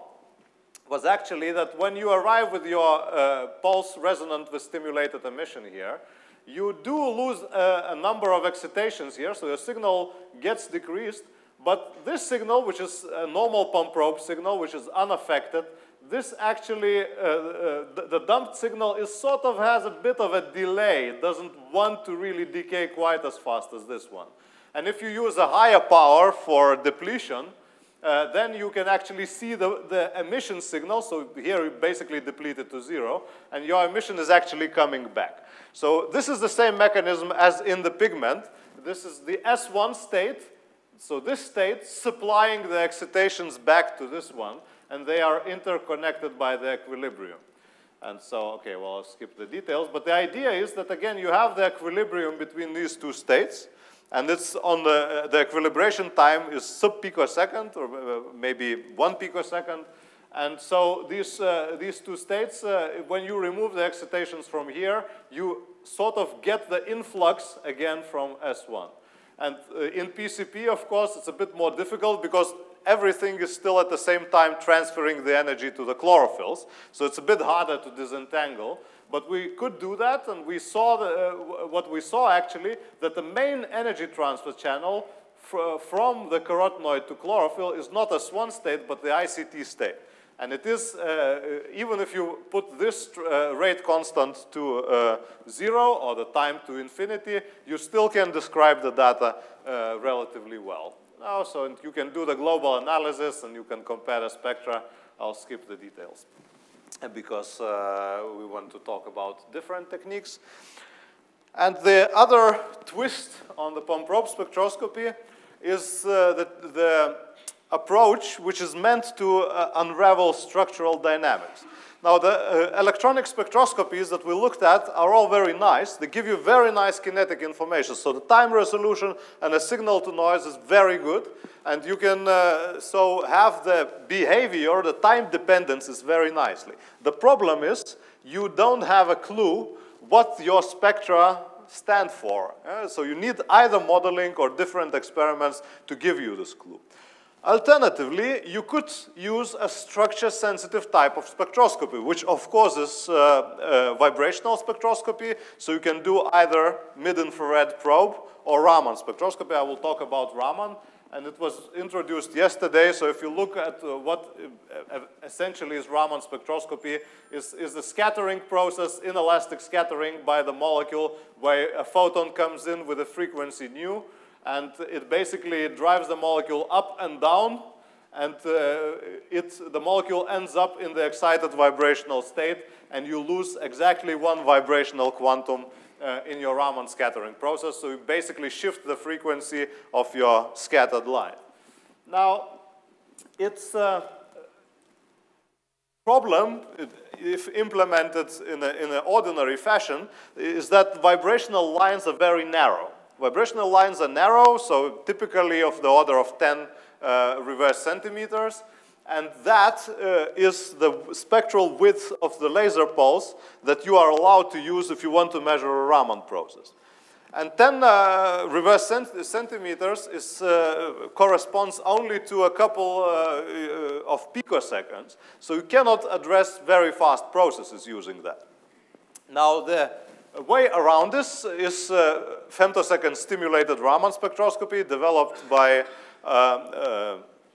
was actually that when you arrive with your uh, pulse resonant with stimulated emission here, you do lose a, a number of excitations here, so your signal gets decreased, but this signal, which is a normal pump probe signal, which is unaffected, this actually, uh, uh, the, the dumped signal is sort of has a bit of a delay. It doesn't want to really decay quite as fast as this one. And if you use a higher power for depletion, Uh, then you can actually see the, the emission signal. So here you basically deplete it to zero, and your emission is actually coming back. So this is the same mechanism as in the pigment. This is the S one state. So this state supplying the excitations back to this one, and they are interconnected by the equilibrium. And so, okay, well, I'll skip the details. But the idea is that, again, you have the equilibrium between these two states. And it's on the, uh, the equilibration time is sub-picosecond, or uh, maybe one picosecond. And so these, uh, these two states, uh, when you remove the excitations from here, you sort of get the influx again from S one. And uh, in P C P, of course, it's a bit more difficult because everything is still at the same time transferring the energy to the chlorophylls. So it's a bit harder to disentangle. But we could do that, and we saw the, uh, what we saw actually, that the main energy transfer channel fr from the carotenoid to chlorophyll is not S one state, but the I C T state. And it is, uh, even if you put this uh, rate constant to uh, zero, or the time to infinity, you still can describe the data uh, relatively well. Now, so you can do the global analysis, and you can compare the spectra. I'll skip the details, because uh, we want to talk about different techniques. And the other twist on the pump probe spectroscopy is uh, the, the approach which is meant to uh, unravel structural dynamics. Now, the uh, electronic spectroscopies that we looked at are all very nice. They give you very nice kinetic information. So the time resolution and the signal to noise is very good. And you can uh, so have the behavior, the time dependence is very nicely. The problem is you don't have a clue what your spectra stand for. Uh, so you need either modeling or different experiments to give you this clue. Alternatively, you could use a structure-sensitive type of spectroscopy, which of course is uh, uh, vibrational spectroscopy. So you can do either mid-infrared probe or Raman spectroscopy. I will talk about Raman and it was introduced yesterday. So if you look at uh, what uh, essentially is Raman spectroscopy, is, is the scattering process, inelastic scattering by the molecule, where a photon comes in with a frequency nu, and it basically drives the molecule up and down, and uh, it, the molecule ends up in the excited vibrational state, and you lose exactly one vibrational quantum uh, in your Raman scattering process. So you basically shift the frequency of your scattered light. Now, its uh, problem, if implemented in, a, in an ordinary fashion, is that vibrational lines are very narrow. Vibrational lines are narrow, so typically of the order of ten uh, reverse centimeters. And that uh, is the spectral width of the laser pulse that you are allowed to use if you want to measure a Raman process. And ten uh, reverse cent centimeters is, uh, corresponds only to a couple uh, of picoseconds. So you cannot address very fast processes using that. Now, the way around this is uh, femtosecond stimulated Raman spectroscopy developed by uh, uh,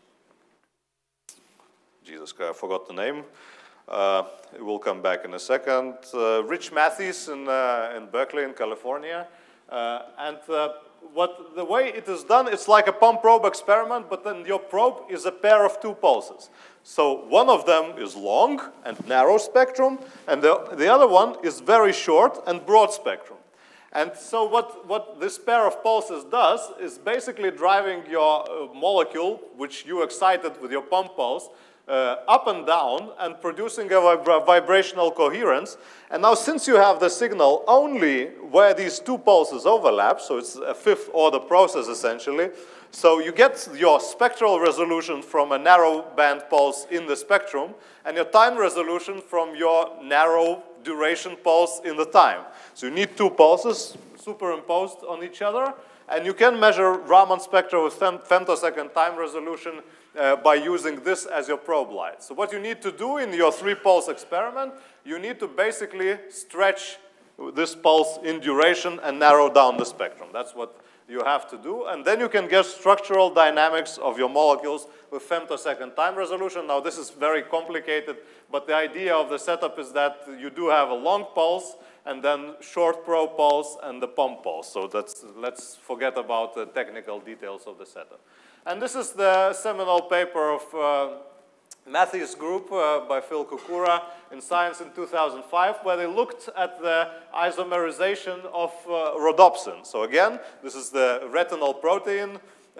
Jesus Christ, I forgot the name. Uh, it will come back in a second. Uh, Rich Matthees in, uh, in Berkeley, in California. Uh, and uh, what, the way it is done, it's like a pump probe experiment, but then your probe is a pair of two pulses. So one of them is long and narrow spectrum, and the, the other one is very short and broad spectrum. And so what, what this pair of pulses does is basically driving your uh, molecule, which you excited with your pump pulse, Uh, up and down and producing a vibra vibrational coherence. And now, since you have the signal only where these two pulses overlap, so it's a fifth order process essentially, so you get your spectral resolution from a narrow band pulse in the spectrum and your time resolution from your narrow duration pulse in the time. So you need two pulses superimposed on each other, and you can measure Raman spectra with fem femtosecond time resolution Uh, by using this as your probe light. So what you need to do in your three-pulse experiment, you need to basically stretch this pulse in duration and narrow down the spectrum. That's what you have to do. And then you can get structural dynamics of your molecules with femtosecond time resolution. Now, this is very complicated, but the idea of the setup is that you do have a long pulse and then short probe pulse and the pump pulse. So that's, let's forget about the technical details of the setup. And this is the seminal paper of uh, Matthews' group uh, by Phil Kukura in Science in two thousand five, where they looked at the isomerization of uh, rhodopsin. So again, this is the retinal protein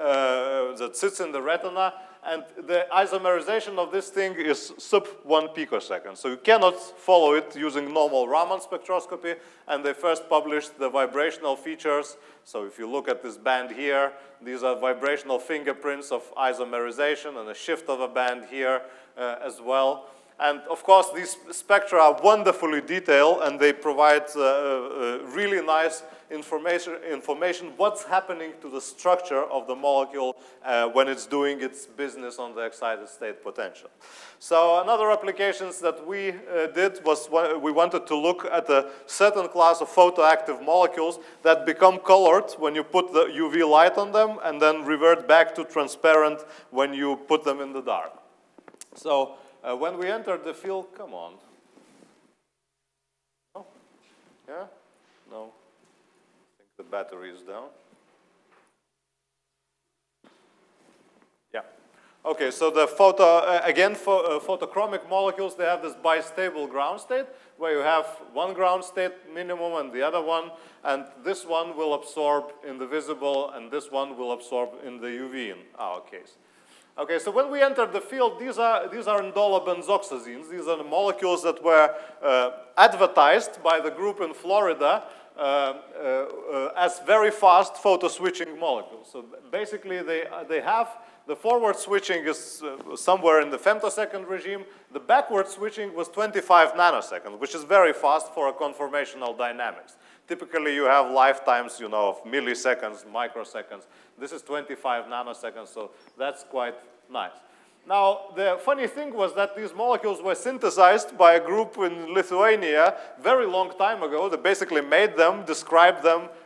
uh, that sits in the retina, and the isomerization of this thing is sub one picosecond. So you cannot follow it using normal Raman spectroscopy, and they first published the vibrational features. So if you look at this band here, these are vibrational fingerprints of isomerization and a shift of a band here uh, as well. And of course, these spectra are wonderfully detailed, and they provide uh, uh, really nice information, information what's happening to the structure of the molecule uh, when it's doing its business on the excited state potential. So another applications that we uh, did was we wanted to look at a certain class of photoactive molecules that become colored when you put the U V light on them and then revert back to transparent when you put them in the dark. So Uh, when we entered the field, come on. No? Yeah? No? I think the battery is down. Yeah. Okay, so the photo, uh, again, pho uh, photochromic molecules, they have this bistable ground state, where you have one ground state minimum and the other one, and this one will absorb in the visible, and this one will absorb in the U V in our case. Okay, so when we entered the field, these are, these are indole benzoxazines. These are the molecules that were uh, advertised by the group in Florida uh, uh, uh, as very fast photo-switching molecules. So basically, they, uh, they have, the forward switching is uh, somewhere in the femtosecond regime. The backward switching was twenty-five nanoseconds, which is very fast for a conformational dynamics. Typically, you have lifetimes, you know, of milliseconds, microseconds. This is twenty-five nanoseconds, so that's quite nice. Now, the funny thing was that these molecules were synthesized by a group in Lithuania very long time ago. They basically made them, described them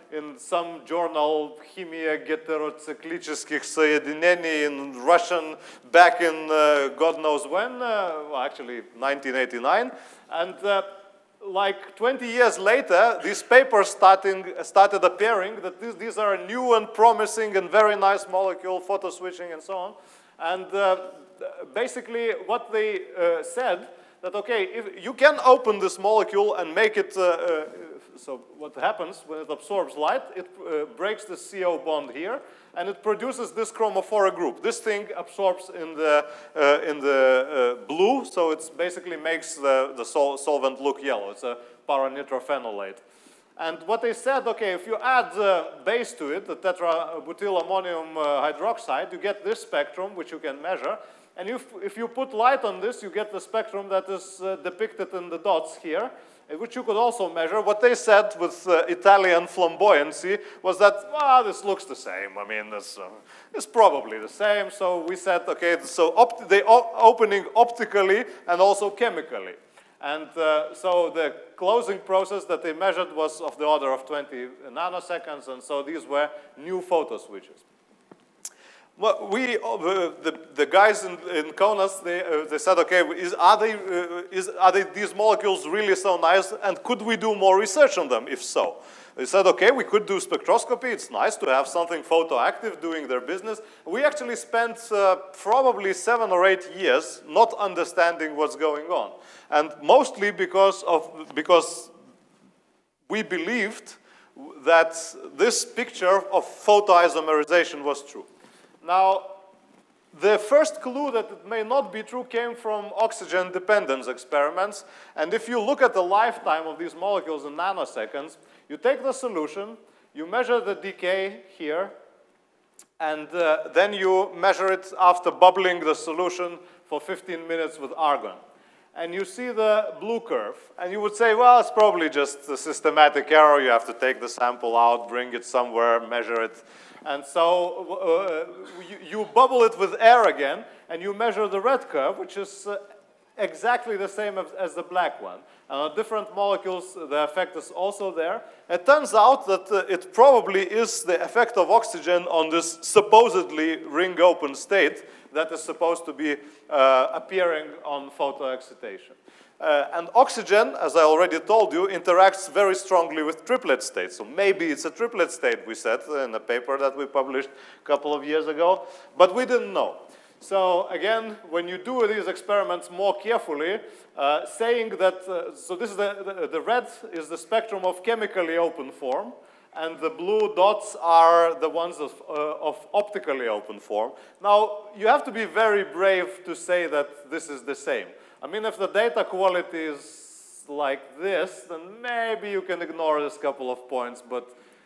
in some journal «Химия гетероциклических соединений» in Russian back in uh, God knows when, uh, well, actually nineteen eighty-nine. And uh, like twenty years later, these papers starting, started appearing that these, these are new and promising and very nice molecule, photo switching and so on. And uh, basically what they uh, said, that okay, if you can open this molecule and make it, uh, uh, so what happens when it absorbs light, it uh, breaks the C O bond here, and it produces this chromophoric group. This thing absorbs in the, uh, in the uh, blue, so it basically makes the, the sol solvent look yellow. It's a paranitrophenolate. And what they said, okay, if you add uh, base to it, the tetrabutylammonium uh, hydroxide, you get this spectrum, which you can measure. And if, if you put light on this, you get the spectrum that is uh, depicted in the dots here, which you could also measure. What they said with uh, Italian flamboyancy was that, well, this looks the same. I mean, this, uh, it's probably the same. So we said, okay, so opt they are opening optically and also chemically. And uh, so the closing process that they measured was of the order of twenty nanoseconds, and so these were new photo switches. Well, we, uh, the, the guys in, in CONUS, they, uh, they said, okay, is, are, they, uh, is, are they, these molecules really so nice, and could we do more research on them, if so? They said, okay, we could do spectroscopy. It's nice to have something photoactive doing their business. We actually spent uh, probably seven or eight years not understanding what's going on. And mostly because, of, because we believed that this picture of photoisomerization was true. Now, the first clue that it may not be true came from oxygen dependence experiments. And if you look at the lifetime of these molecules in nanoseconds, you take the solution, you measure the decay here, and uh, then you measure it after bubbling the solution for fifteen minutes with argon. And you see the blue curve. And you would say, well, it's probably just a systematic error. You have to take the sample out, bring it somewhere, measure it. And so uh, you, you bubble it with air again, and you measure the red curve, which is uh, exactly the same as, as the black one. And on different molecules, the effect is also there. It turns out that uh, it probably is the effect of oxygen on this supposedly ring-open state that is supposed to be uh, appearing on photoexcitation. Uh, and oxygen, as I already told you, interacts very strongly with triplet states. So maybe it's a triplet state, we said in a paper that we published a couple of years ago, but we didn't know. So again, when you do these experiments more carefully, uh, saying that, uh, so this is the, the, the red is the spectrum of chemically open form, and the blue dots are the ones of, uh, of optically open form. Now, you have to be very brave to say that this is the same. I mean, if the data quality is like this, then maybe you can ignore this couple of points, but,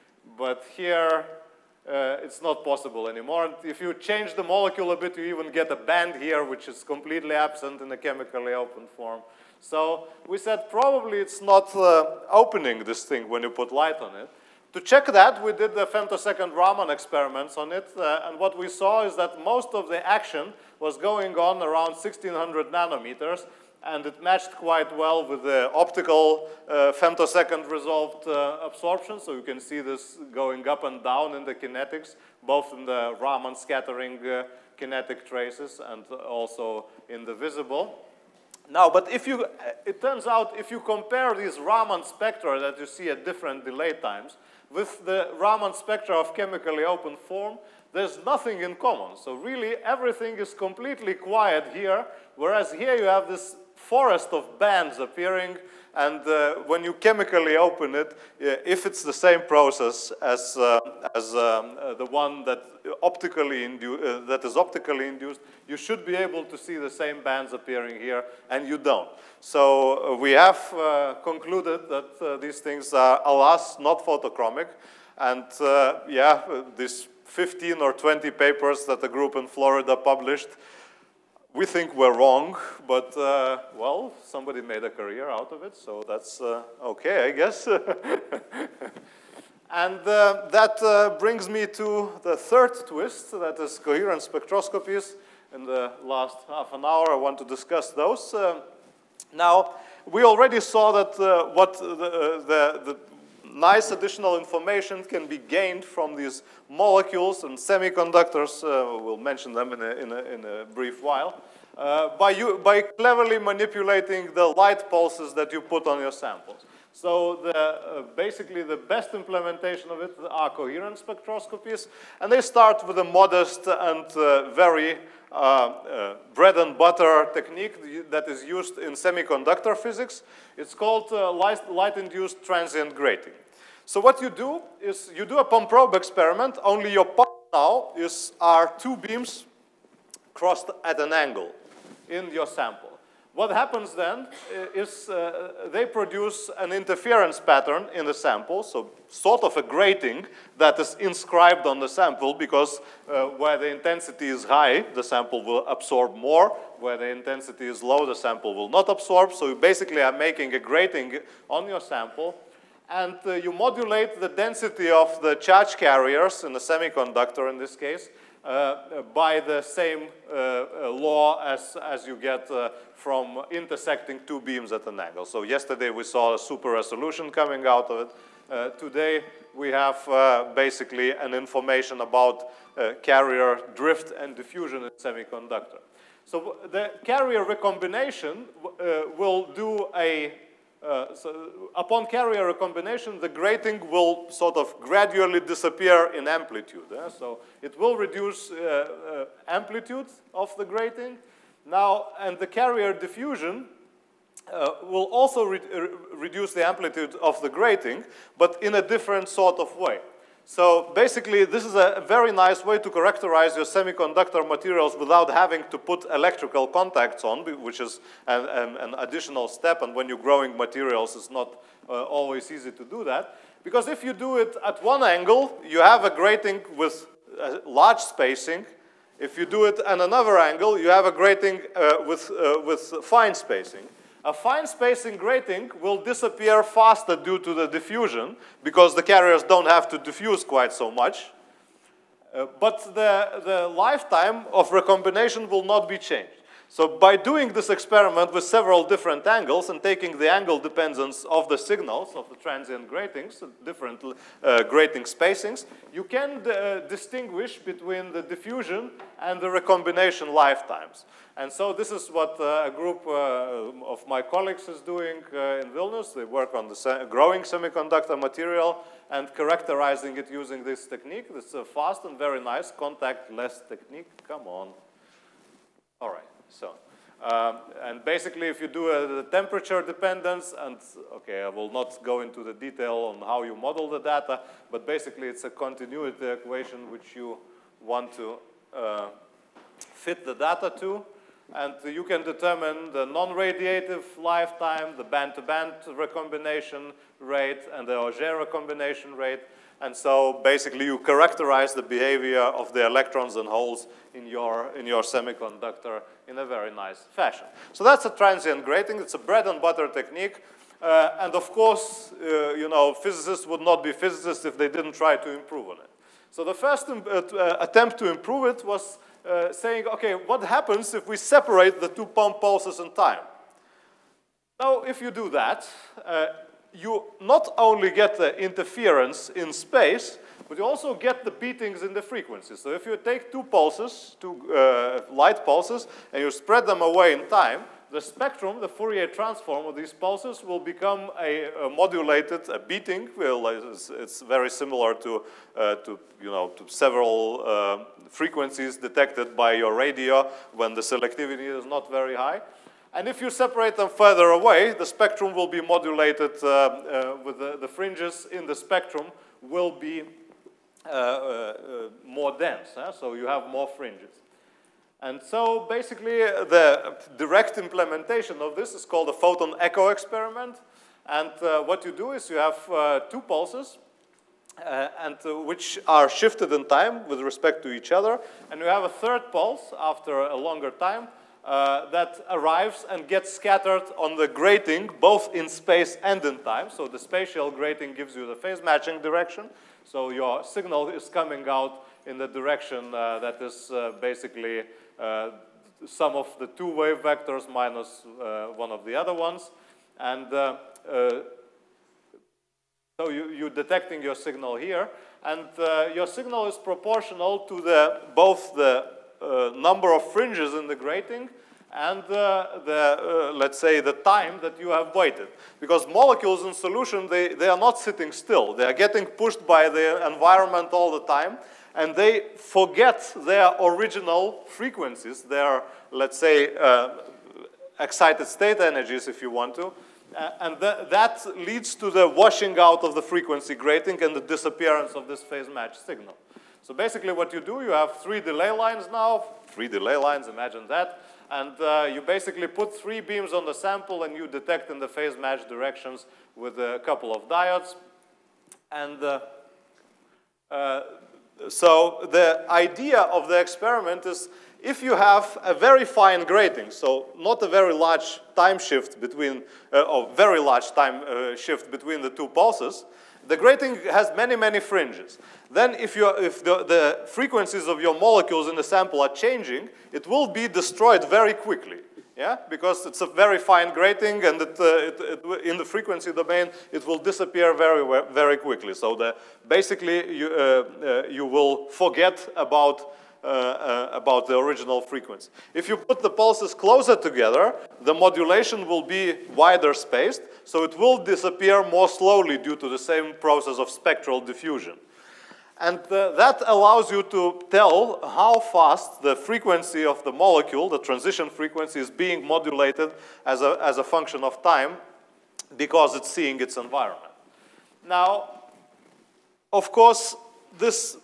but here, uh, it's not possible anymore. And if you change the molecule a bit, you even get a band here, which is completely absent in a chemically open form. So we said probably it's not uh, opening this thing when you put light on it. To check that, we did the femtosecond Raman experiments on it, uh, and what we saw is that most of the action was going on around sixteen hundred nanometers, and it matched quite well with the optical uh, femtosecond resolved uh, absorption, so you can see this going up and down in the kinetics, both in the Raman scattering uh, kinetic traces and also in the visible. Now, but if you, it turns out if you compare these Raman spectra that you see at different delay times with the Raman spectra of chemically open form, there's nothing in common. So really, everything is completely quiet here, whereas here you have this forest of bands appearing, and uh, when you chemically open it, if it's the same process as, uh, as um, uh, the one that, optically indu uh, that is optically induced, you should be able to see the same bands appearing here, and you don't. So uh, we have uh, concluded that uh, these things are, alas, not photochromic, and uh, yeah, these fifteen or twenty papers that the group in Florida published, we think we're wrong, but, uh, well, somebody made a career out of it, so that's uh, okay, I guess. And uh, that uh, brings me to the third twist, that is coherent spectroscopies. In the last half an hour, I want to discuss those. Uh, now, we already saw that uh, what the, the, the nice additional information can be gained from these molecules and semiconductors. Uh, we'll mention them in a, in a, in a brief while. Uh, by, you, by cleverly manipulating the light pulses that you put on your samples. So the, uh, basically the best implementation of it are coherent spectroscopies, and they start with a modest and uh, very uh, uh, bread and butter technique that is used in semiconductor physics. It's called uh, light-induced transient grating. So what you do is you do a pump-probe experiment, only your pump now is, are two beams crossed at an angle in your sample. What happens then is uh, they produce an interference pattern in the sample, so sort of a grating that is inscribed on the sample, because uh, where the intensity is high, the sample will absorb more. Where the intensity is low, the sample will not absorb. So you basically are making a grating on your sample, and uh, you modulate the density of the charge carriers in the semiconductor in this case, Uh, by the same uh, uh, law as, as you get uh, from intersecting two beams at an angle. So yesterday we saw a super resolution coming out of it. Uh, today we have uh, basically an information about uh, carrier drift and diffusion in semiconductor. So the carrier recombination uh, will do a Uh, so upon carrier recombination, the grating will sort of gradually disappear in amplitude. Eh? So it will reduce uh, uh, amplitude of the grating. Now, and the carrier diffusion uh, will also re reduce the amplitude of the grating, but in a different sort of way. So basically, this is a very nice way to characterize your semiconductor materials without having to put electrical contacts on, which is an, an, an additional step. And when you're growing materials, it's not uh, always easy to do that. Because if you do it at one angle, you have a grating with a large spacing. If you do it at another angle, you have a grating uh, with, uh, with fine spacing. A fine spacing grating will disappear faster due to the diffusion, because the carriers don't have to diffuse quite so much. Uh, but the, the lifetime of recombination will not be changed. So by doing this experiment with several different angles and taking the angle dependence of the signals, of the transient gratings, different uh, grating spacings, you can uh, distinguish between the diffusion and the recombination lifetimes. And so this is what uh, a group uh, of my colleagues is doing uh, in Vilnius. They work on the se growing semiconductor material and characterizing it using this technique. This is a fast and very nice contact-less technique. Come on. All right. So, um, and basically if you do a, the temperature dependence, and okay, I will not go into the detail on how you model the data, but basically it's a continuity equation which you want to uh, fit the data to. And you can determine the non-radiative lifetime, the band-to-band recombination rate, and the Auger recombination rate. And so basically you characterize the behavior of the electrons and holes in your, in your semiconductor in a very nice fashion. So that's a transient grating. It's a bread and butter technique. Uh, and of course, uh, you know, physicists would not be physicists if they didn't try to improve on it. So the first uh, uh, attempt to improve it was uh, saying, okay, what happens if we separate the two pump pulses in time? Now, if you do that, uh, you not only get the interference in space, but you also get the beatings in the frequency. So if you take two pulses, two uh, light pulses, and you spread them away in time, the spectrum, the Fourier transform of these pulses will become a, a modulated, a beating. Well, it's, it's very similar to, uh, to, you know, to several uh, frequencies detected by your radio when the selectivity is not very high. And if you separate them further away, the spectrum will be modulated uh, uh, with the, the fringes in the spectrum will be uh, uh, uh, more dense. Huh? So you have more fringes. And so basically the direct implementation of this is called a photon echo experiment. And uh, what you do is you have uh, two pulses uh, and uh, which are shifted in time with respect to each other. And you have a third pulse after a longer time uh, that arrives and gets scattered on the grating both in space and in time. So the spatial grating gives you the phase matching direction. So your signal is coming out in the direction uh, that is uh, basically uh, sum of the two wave vectors minus uh, one of the other ones. And uh, uh, So you, you're detecting your signal here, and uh, your signal is proportional to the, both the uh, number of fringes in the grating and uh, the, uh, let's say, the time that you have waited. Because molecules in solution, they, they are not sitting still. They are getting pushed by the environment all the time, and they forget their original frequencies, their, let's say, uh, excited state energies, if you want to. Uh, and th that leads to the washing out of the frequency grating and the disappearance of this phase match signal. So basically what you do, you have three delay lines now, three delay lines, imagine that. And uh, you basically put three beams on the sample and you detect in the phase match directions with a couple of diodes. And uh, uh, so the idea of the experiment is if you have a very fine grating, so not a very large time shift between, uh, or very large time uh, shift between the two pulses, the grating has many, many fringes. Then if, you, if the, the frequencies of your molecules in the sample are changing, it will be destroyed very quickly. Yeah, because it's a very fine grating, and it, uh, it, it, in the frequency domain, it will disappear very, very quickly. So the, basically, you, uh, uh, you will forget about, uh, uh, about the original frequency. If you put the pulses closer together, the modulation will be wider spaced, so it will disappear more slowly due to the same process of spectral diffusion. And uh, that allows you to tell how fast the frequency of the molecule, the transition frequency, is being modulated as a, as a function of time because it's seeing its environment. Now, of course, this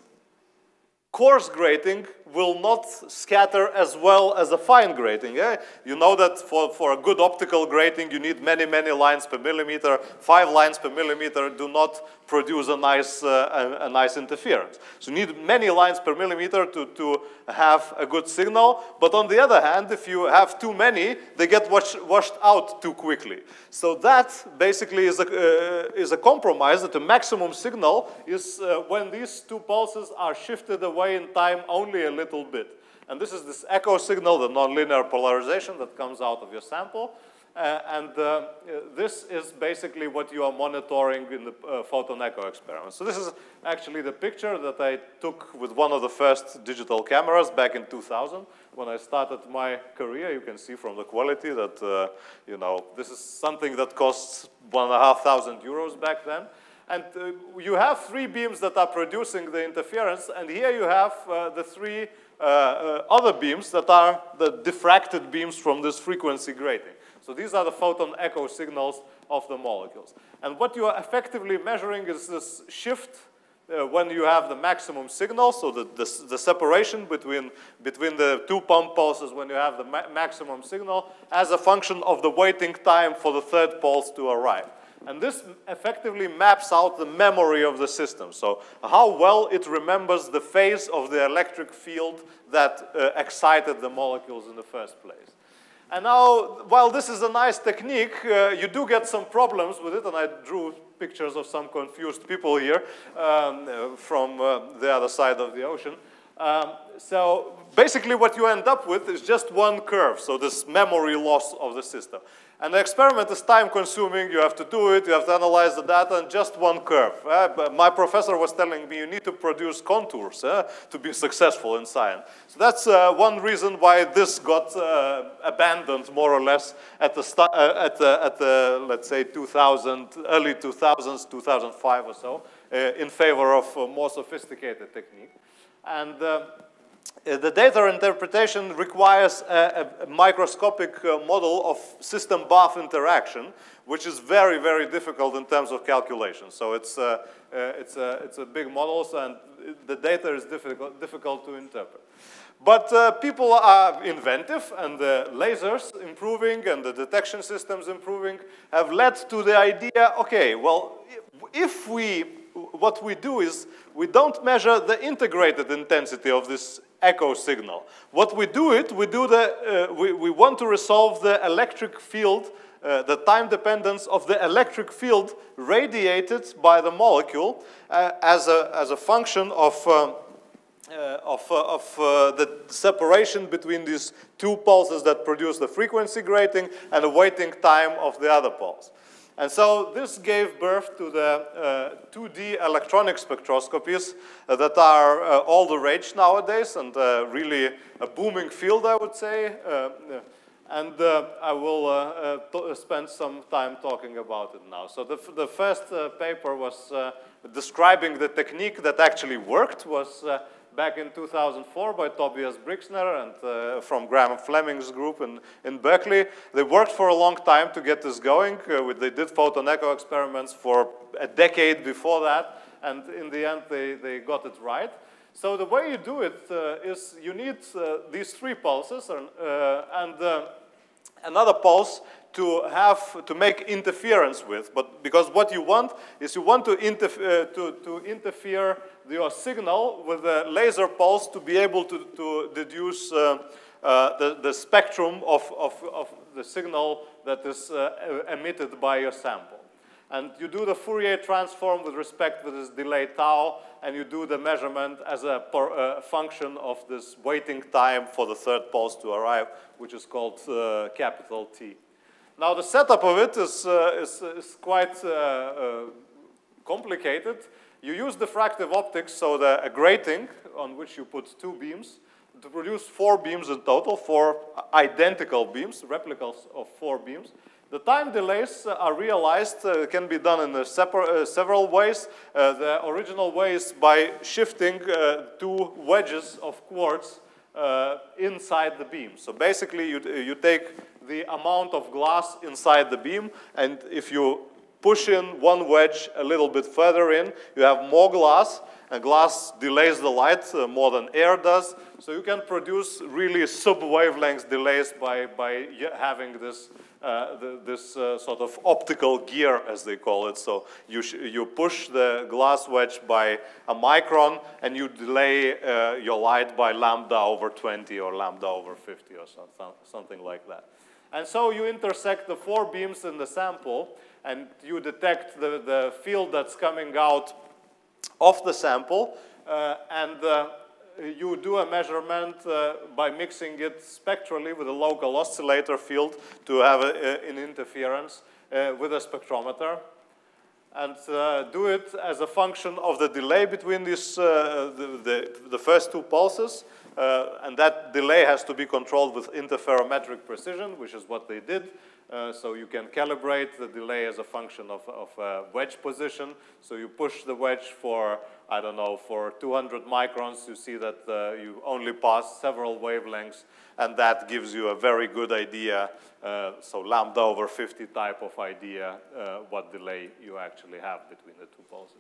coarse grating will not scatter as well as a fine grating. Eh? You know that for, for a good optical grating, you need many, many lines per millimeter. Five lines per millimeter do not produce a nice, uh, a, a nice interference. So you need many lines per millimeter to, to have a good signal. But on the other hand, if you have too many, they get wash, washed out too quickly. So that basically is a, uh, is a compromise that the maximum signal is uh, when these two pulses are shifted away in time only a little bit. And this is this echo signal, the nonlinear polarization that comes out of your sample. Uh, and uh, this is basically what you are monitoring in the uh, photon echo experiment. So this is actually the picture that I took with one of the first digital cameras back in two thousand. When I started my career, you can see from the quality that, uh, you know, this is something that costs one and a half thousand euros back then. And uh, you have three beams that are producing the interference, and here you have uh, the three uh, uh, other beams that are the diffracted beams from this frequency grating. So these are the photon echo signals of the molecules. And what you are effectively measuring is this shift uh, when you have the maximum signal, so the, the, the separation between, between the two pump pulses when you have the ma maximum signal as a function of the waiting time for the third pulse to arrive. And this effectively maps out the memory of the system. So how well it remembers the phase of the electric field that uh, excited the molecules in the first place. And now, while this is a nice technique, uh, you do get some problems with it, and I drew pictures of some confused people here um, uh, from uh, the other side of the ocean. Um, so basically what you end up with is just one curve, so this memory loss of the system. And the experiment is time-consuming. You have to do it. You have to analyze the data in just one curve. Uh, my professor was telling me you need to produce contours uh, to be successful in science. So that's uh, one reason why this got uh, abandoned more or less at the, uh, at the, at the let's say, two thousand, early two thousands, two thousand five or so, uh, in favor of a more sophisticated technique. And uh, the data interpretation requires a, a microscopic uh, model of system-bath interaction, which is very, very difficult in terms of calculation. So it's, uh, uh, it's, a, it's a big model, and the data is difficult, difficult to interpret. But uh, people are inventive, and the lasers improving and the detection systems improving have led to the idea, okay, well, if we, what we do is we don't measure the integrated intensity of this echo signal. What we do it, we do the, uh, we, we want to resolve the electric field, uh, the time dependence of the electric field radiated by the molecule uh, as, a, as a function of, uh, uh, of, uh, of uh, the separation between these two pulses that produce the frequency grating and the waiting time of the other pulse. And so this gave birth to the uh, two D electronic spectroscopies uh, that are uh, all the rage nowadays, and uh, really a booming field, I would say. Uh, and uh, I will uh, uh, spend some time talking about it now. So the, the first uh, paper was uh, describing the technique that actually worked, was uh, back in two thousand four by Tobias Brixner and uh, from Graham Fleming's group in, in Berkeley. They worked for a long time to get this going. Uh, with, they did photon echo experiments for a decade before that, and in the end they, they got it right. So the way you do it uh, is you need uh, these three pulses and, uh, and uh, another pulse to have to make interference with, but because what you want is you want to, interf uh, to, to interfere your signal with a laser pulse to be able to, to deduce uh, uh, the, the spectrum of, of, of the signal that is uh, emitted by your sample. And you do the Fourier transform with respect to this delay tau, and you do the measurement as a per, uh, function of this waiting time for the third pulse to arrive, which is called uh, capital T. Now the setup of it is, uh, is, is quite uh, uh, complicated. You use diffractive optics, so the, a grating on which you put two beams to produce four beams in total, four identical beams, replicas of four beams. The time delays are realized, uh, can be done in a uh, several ways. Uh, the original way is by shifting uh, two wedges of quartz uh, inside the beam. So basically you, you take the amount of glass inside the beam, and if you push in one wedge a little bit further in, you have more glass, and glass delays the light uh, more than air does. So you can produce really sub-wavelength delays by, by having this, uh, the, this uh, sort of optical gear, as they call it. So you, sh you push the glass wedge by a micron, and you delay uh, your light by lambda over twenty or lambda over fifty or something, something like that. And so you intersect the four beams in the sample, and you detect the, the field that's coming out of the sample, uh, and uh, you do a measurement uh, by mixing it spectrally with a local oscillator field to have a, a, an interference uh, with a spectrometer, and uh, do it as a function of the delay between these, uh, the, the, the first two pulses. Uh, and that delay has to be controlled with interferometric precision, which is what they did. Uh, so you can calibrate the delay as a function of, of uh, wedge position. So you push the wedge for, I don't know, for two hundred microns. You see that uh, you only pass several wavelengths, and that gives you a very good idea, uh, so lambda over fifty type of idea, uh, what delay you actually have between the two pulses.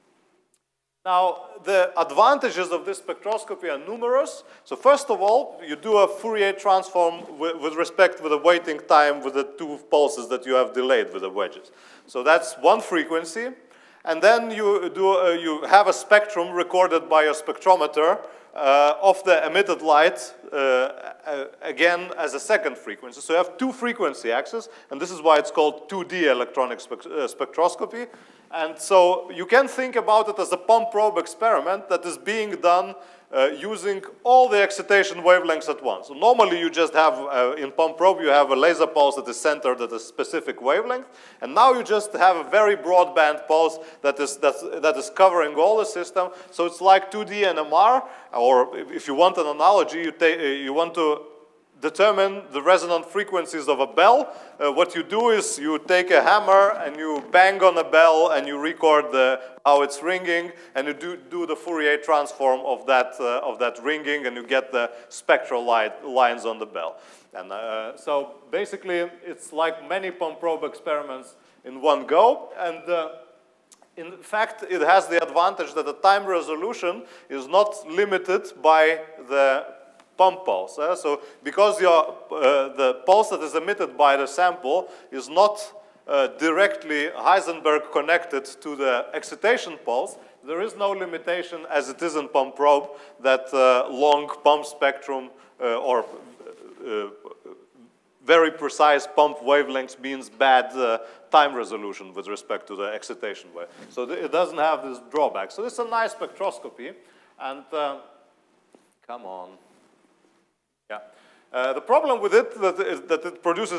Now, the advantages of this spectroscopy are numerous. So first of all, you do a Fourier transform with, with respect to the waiting time with the two pulses that you have delayed with the wedges. So that's one frequency. And then you, do, uh, you have a spectrum recorded by a spectrometer uh, of the emitted light, uh, uh, again, as a second frequency. So you have two frequency axes, and this is why it's called two D electronic spect uh, spectroscopy. And so you can think about it as a pump probe experiment that is being done uh, using all the excitation wavelengths at once. So normally you just have, uh, in pump probe, you have a laser pulse that is centered at a specific wavelength. And now you just have a very broadband pulse that is, that's, that is covering all the system. So it's like two D N M R, or if you want an analogy, you, take, uh, you want to determine the resonant frequencies of a bell. Uh, what you do is you take a hammer and you bang on a bell and you record the, how it's ringing, and you do, do the Fourier transform of that, uh, of that ringing, and you get the spectral light lines on the bell. And uh, so basically it's like many pump probe experiments in one go. And uh, in fact, it has the advantage that the time resolution is not limited by the pump pulse. Eh? So because your, uh, the pulse that is emitted by the sample is not uh, directly Heisenberg connected to the excitation pulse, there is no limitation, as it is in pump probe, that uh, long pump spectrum uh, or uh, very precise pump wavelengths means bad uh, time resolution with respect to the excitation wave. So it doesn't have this drawback. So it's a nice spectroscopy, and uh, come on. Yeah. Uh, the problem with it that is that it produces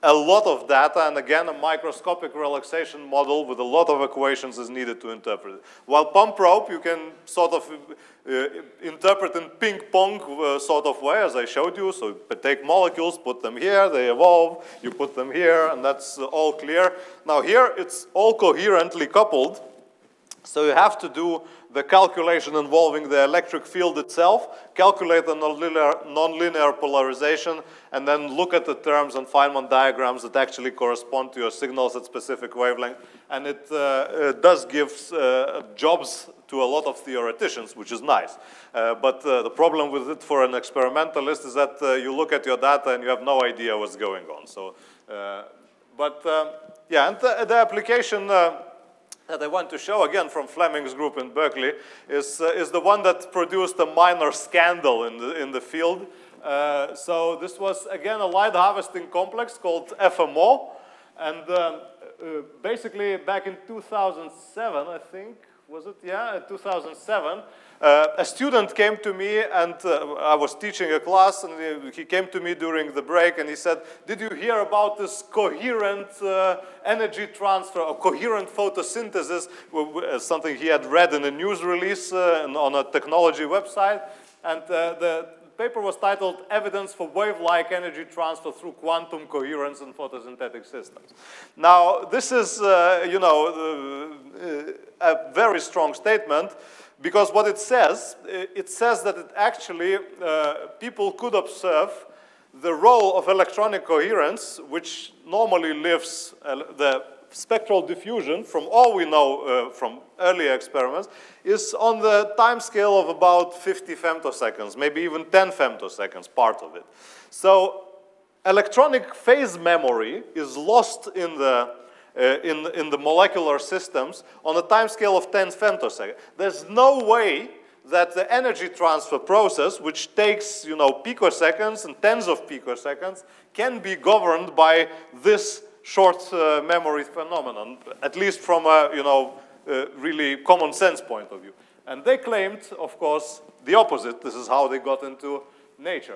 a lot of data, and again, a microscopic relaxation model with a lot of equations is needed to interpret it. While pump probe, you can sort of uh, interpret in ping pong uh, sort of way, as I showed you. So you take molecules, put them here, they evolve, you put them here, and that's uh, all clear. Now here, it's all coherently coupled. So you have to do the calculation involving the electric field itself, calculate the nonlinear, nonlinear polarization, and then look at the terms and Feynman diagrams that actually correspond to your signals at specific wavelength. And it, uh, it does give uh, jobs to a lot of theoreticians, which is nice. Uh, but uh, the problem with it for an experimentalist is that uh, you look at your data and you have no idea what's going on. So, uh, but uh, yeah, and the, the application uh, that I want to show, again, from Fleming's group in Berkeley, is, uh, is the one that produced a minor scandal in the, in the field. Uh, so this was, again, a light harvesting complex called F M O. And uh, uh, basically, back in two thousand seven, I think, was it? Yeah, two thousand seven. Uh, a student came to me, and uh, I was teaching a class, and he came to me during the break, and he said, did you hear about this coherent uh, energy transfer, or coherent photosynthesis, something he had read in a news release uh, on a technology website, and uh, the paper was titled, Evidence for Wave-like Energy Transfer Through Quantum Coherence in Photosynthetic Systems. Now, this is, uh, you know, uh, a very strong statement, because what it says, it says that it actually, uh, people could observe the role of electronic coherence, which normally lives uh, the spectral diffusion, from all we know uh, from earlier experiments, is on the time scale of about fifty femtoseconds, maybe even ten femtoseconds, part of it. So electronic phase memory is lost in the Uh, in, in the molecular systems on a time scale of ten femtoseconds. There's no way that the energy transfer process, which takes, you know, picoseconds and tens of picoseconds, can be governed by this short uh, memory phenomenon, at least from a, you know, uh, really common sense point of view. And they claimed, of course, the opposite. This is how they got into nature.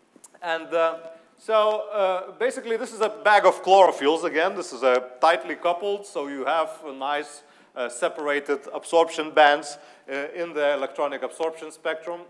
And uh, So uh, basically, this is a bag of chlorophylls. Again, this is a tightly coupled, so you have a nice uh, separated absorption bands uh, in the electronic absorption spectrum.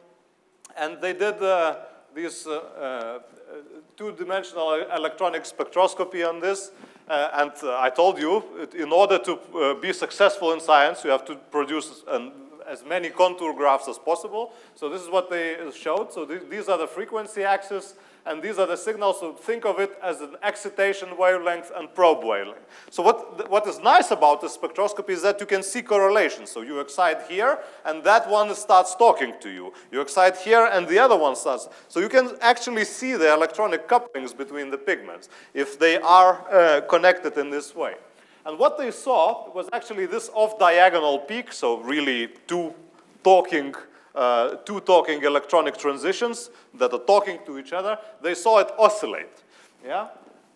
And they did uh, this uh, uh, two-dimensional electronic spectroscopy on this. Uh, and uh, I told you, in order to uh, be successful in science, you have to produce an as many contour graphs as possible. So this is what they showed. So th these are the frequency axes, and these are the signals. So think of it as an excitation wavelength and probe wavelength. So what, what is nice about the spectroscopy is that you can see correlations. So you excite here, and that one starts talking to you. You excite here, and the other one starts. So you can actually see the electronic couplings between the pigments if they are uh, connected in this way. And what they saw was actually this off-diagonal peak, so really two talking, uh, two talking electronic transitions that are talking to each other. They saw it oscillate. Yeah.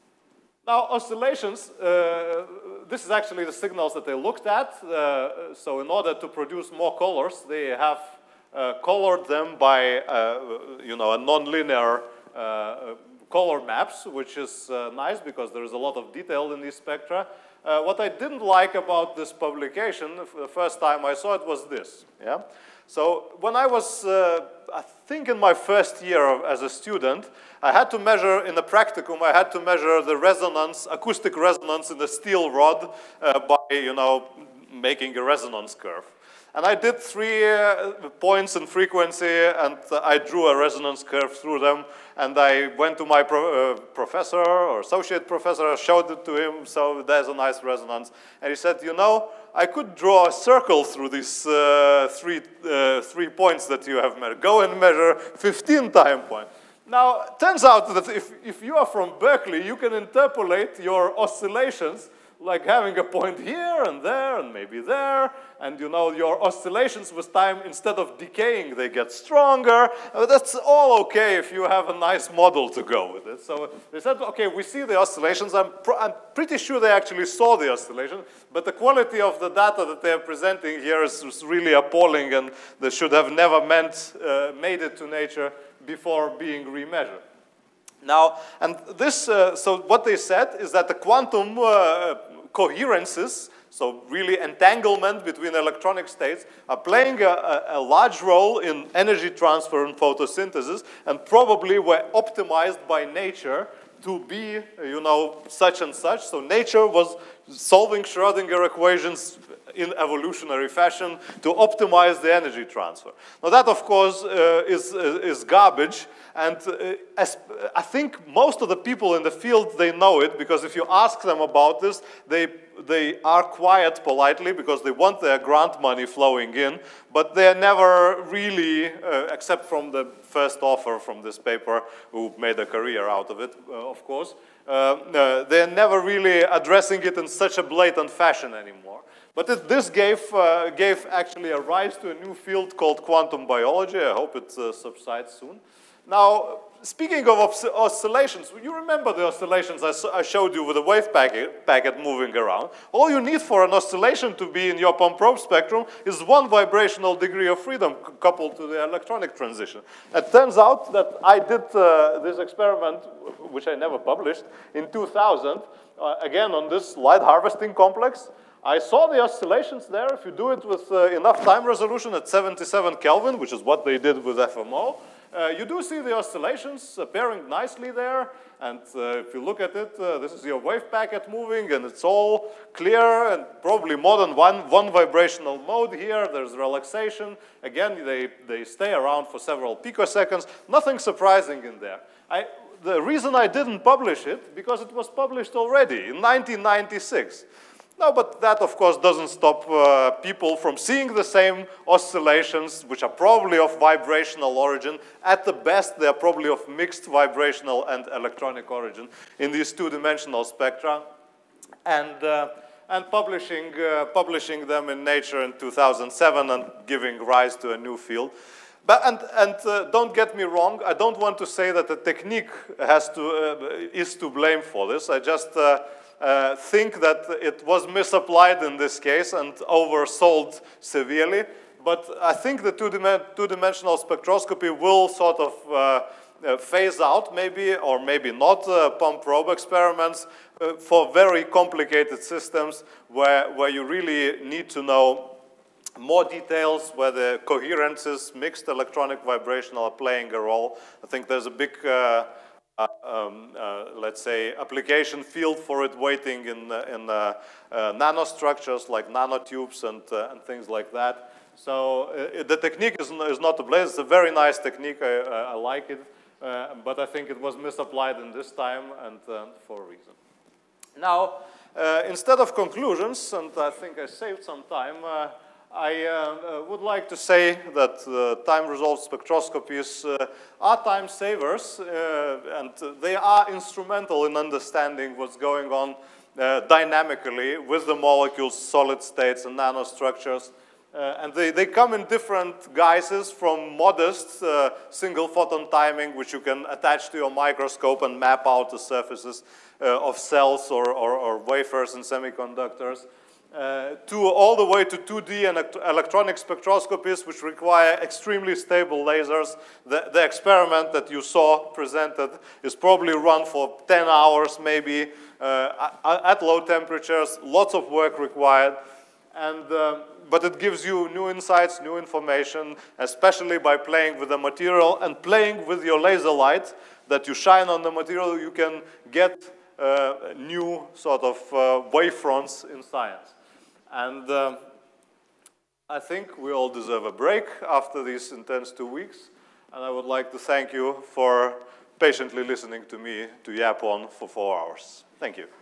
Now oscillations. Uh, this is actually the signals that they looked at. Uh, so in order to produce more colors, they have uh, colored them by, uh, you know, a nonlinear uh, color maps, which is uh, nice because there is a lot of detail in these spectra. Uh, what I didn't like about this publication, the first time I saw it, was this. Yeah? So when I was, uh, I think in my first year of, as a student, I had to measure, in the practicum, I had to measure the resonance, acoustic resonance in the steel rod uh, by, you know, making a resonance curve. And I did three uh, points in frequency, and uh, I drew a resonance curve through them. And I went to my pro uh, professor or associate professor, showed it to him, so there's a nice resonance. And he said, you know, I could draw a circle through these uh, three, uh, three points that you have measured. Go and measure fifteen time points. Now, it turns out that if, if you are from Berkeley, you can interpolate your oscillations like having a point here and there and maybe there, and you know your oscillations with time, instead of decaying, they get stronger. Uh, that's all okay if you have a nice model to go with it. So they said, okay, we see the oscillations. I'm, pr I'm pretty sure they actually saw the oscillation, but the quality of the data that they're presenting here is, is really appalling, and they should have never meant, uh, made it to nature before being remeasured. Now, and this, uh, so what they said is that the quantum uh, coherences, so really entanglement between electronic states, are playing a, a, a large role in energy transfer and photosynthesis, and probably were optimized by nature to be, you know, such and such. So nature was solving Schrödinger equations in evolutionary fashion to optimize the energy transfer. Now that, of course, uh, is, uh, is garbage. And uh, as, I think most of the people in the field, they know it, because if you ask them about this, they, they are quiet politely because they want their grant money flowing in, but they're never really, uh, except from the first author from this paper who made a career out of it, uh, of course, uh, uh, they're never really addressing it in such a blatant fashion anymore. But it, this gave, uh, gave actually a rise to a new field called quantum biology. I hope it uh, subsides soon. Now, speaking of os oscillations, you remember the oscillations I, I showed you with the wave packet, packet moving around. All you need for an oscillation to be in your Pomp-Probe spectrum is one vibrational degree of freedom coupled to the electronic transition. It turns out that I did uh, this experiment, which I never published, in two thousand, uh, again on this light harvesting complex. I saw the oscillations there. If you do it with uh, enough time resolution at seventy-seven Kelvin, which is what they did with F M O, uh, you do see the oscillations appearing nicely there. And uh, if you look at it, uh, this is your wave packet moving, and it's all clear, and probably more than one, one vibrational mode here. There's relaxation. Again, they, they stay around for several picoseconds. Nothing surprising in there. I, the reason I didn't publish it, because it was published already in nineteen ninety-six. No, but that, of course, doesn't stop uh, people from seeing the same oscillations, which are probably of vibrational origin. At the best, they're probably of mixed vibrational and electronic origin in these two-dimensional spectra, and, uh, and publishing, uh, publishing them in Nature in two thousand seven and giving rise to a new field. But, and and uh, don't get me wrong, I don't want to say that the technique has to, uh, is to blame for this. I just uh, Uh, think that it was misapplied in this case and oversold severely. But I think the two-dimensional spectroscopy will sort of uh, uh, phase out maybe, or maybe not, uh, Pomp-Probe experiments uh, for very complicated systems where, where you really need to know more details, where the coherences, mixed electronic vibrational are playing a role. I think there's a big uh, Uh, um, uh, let's say, application field for it waiting in, uh, in uh, uh, nanostructures like nanotubes and, uh, and things like that. So uh, the technique is, is not to blame. It's a very nice technique. I, I, I like it. Uh, but I think it was misapplied in this time and uh, for a reason. Now, uh, instead of conclusions, and I think I saved some time, uh, I uh, would like to say that uh, time-resolved spectroscopies uh, are time savers, uh, and they are instrumental in understanding what's going on uh, dynamically with the molecules, solid states, and nanostructures. Uh, and they, they come in different guises, from modest uh, single photon timing, which you can attach to your microscope and map out the surfaces uh, of cells or, or, or wafers and semiconductors, Uh, to all the way to two D and electronic spectroscopies, which require extremely stable lasers. The, the experiment that you saw presented is probably run for ten hours maybe uh, at low temperatures, lots of work required. And, uh, but it gives you new insights, new information, especially by playing with the material and playing with your laser light that you shine on the material. You can get uh, new sort of uh, wavefronts in science. And uh, I think we all deserve a break after these intense two weeks. And I would like to thank you for patiently listening to me to yap on for four hours. Thank you.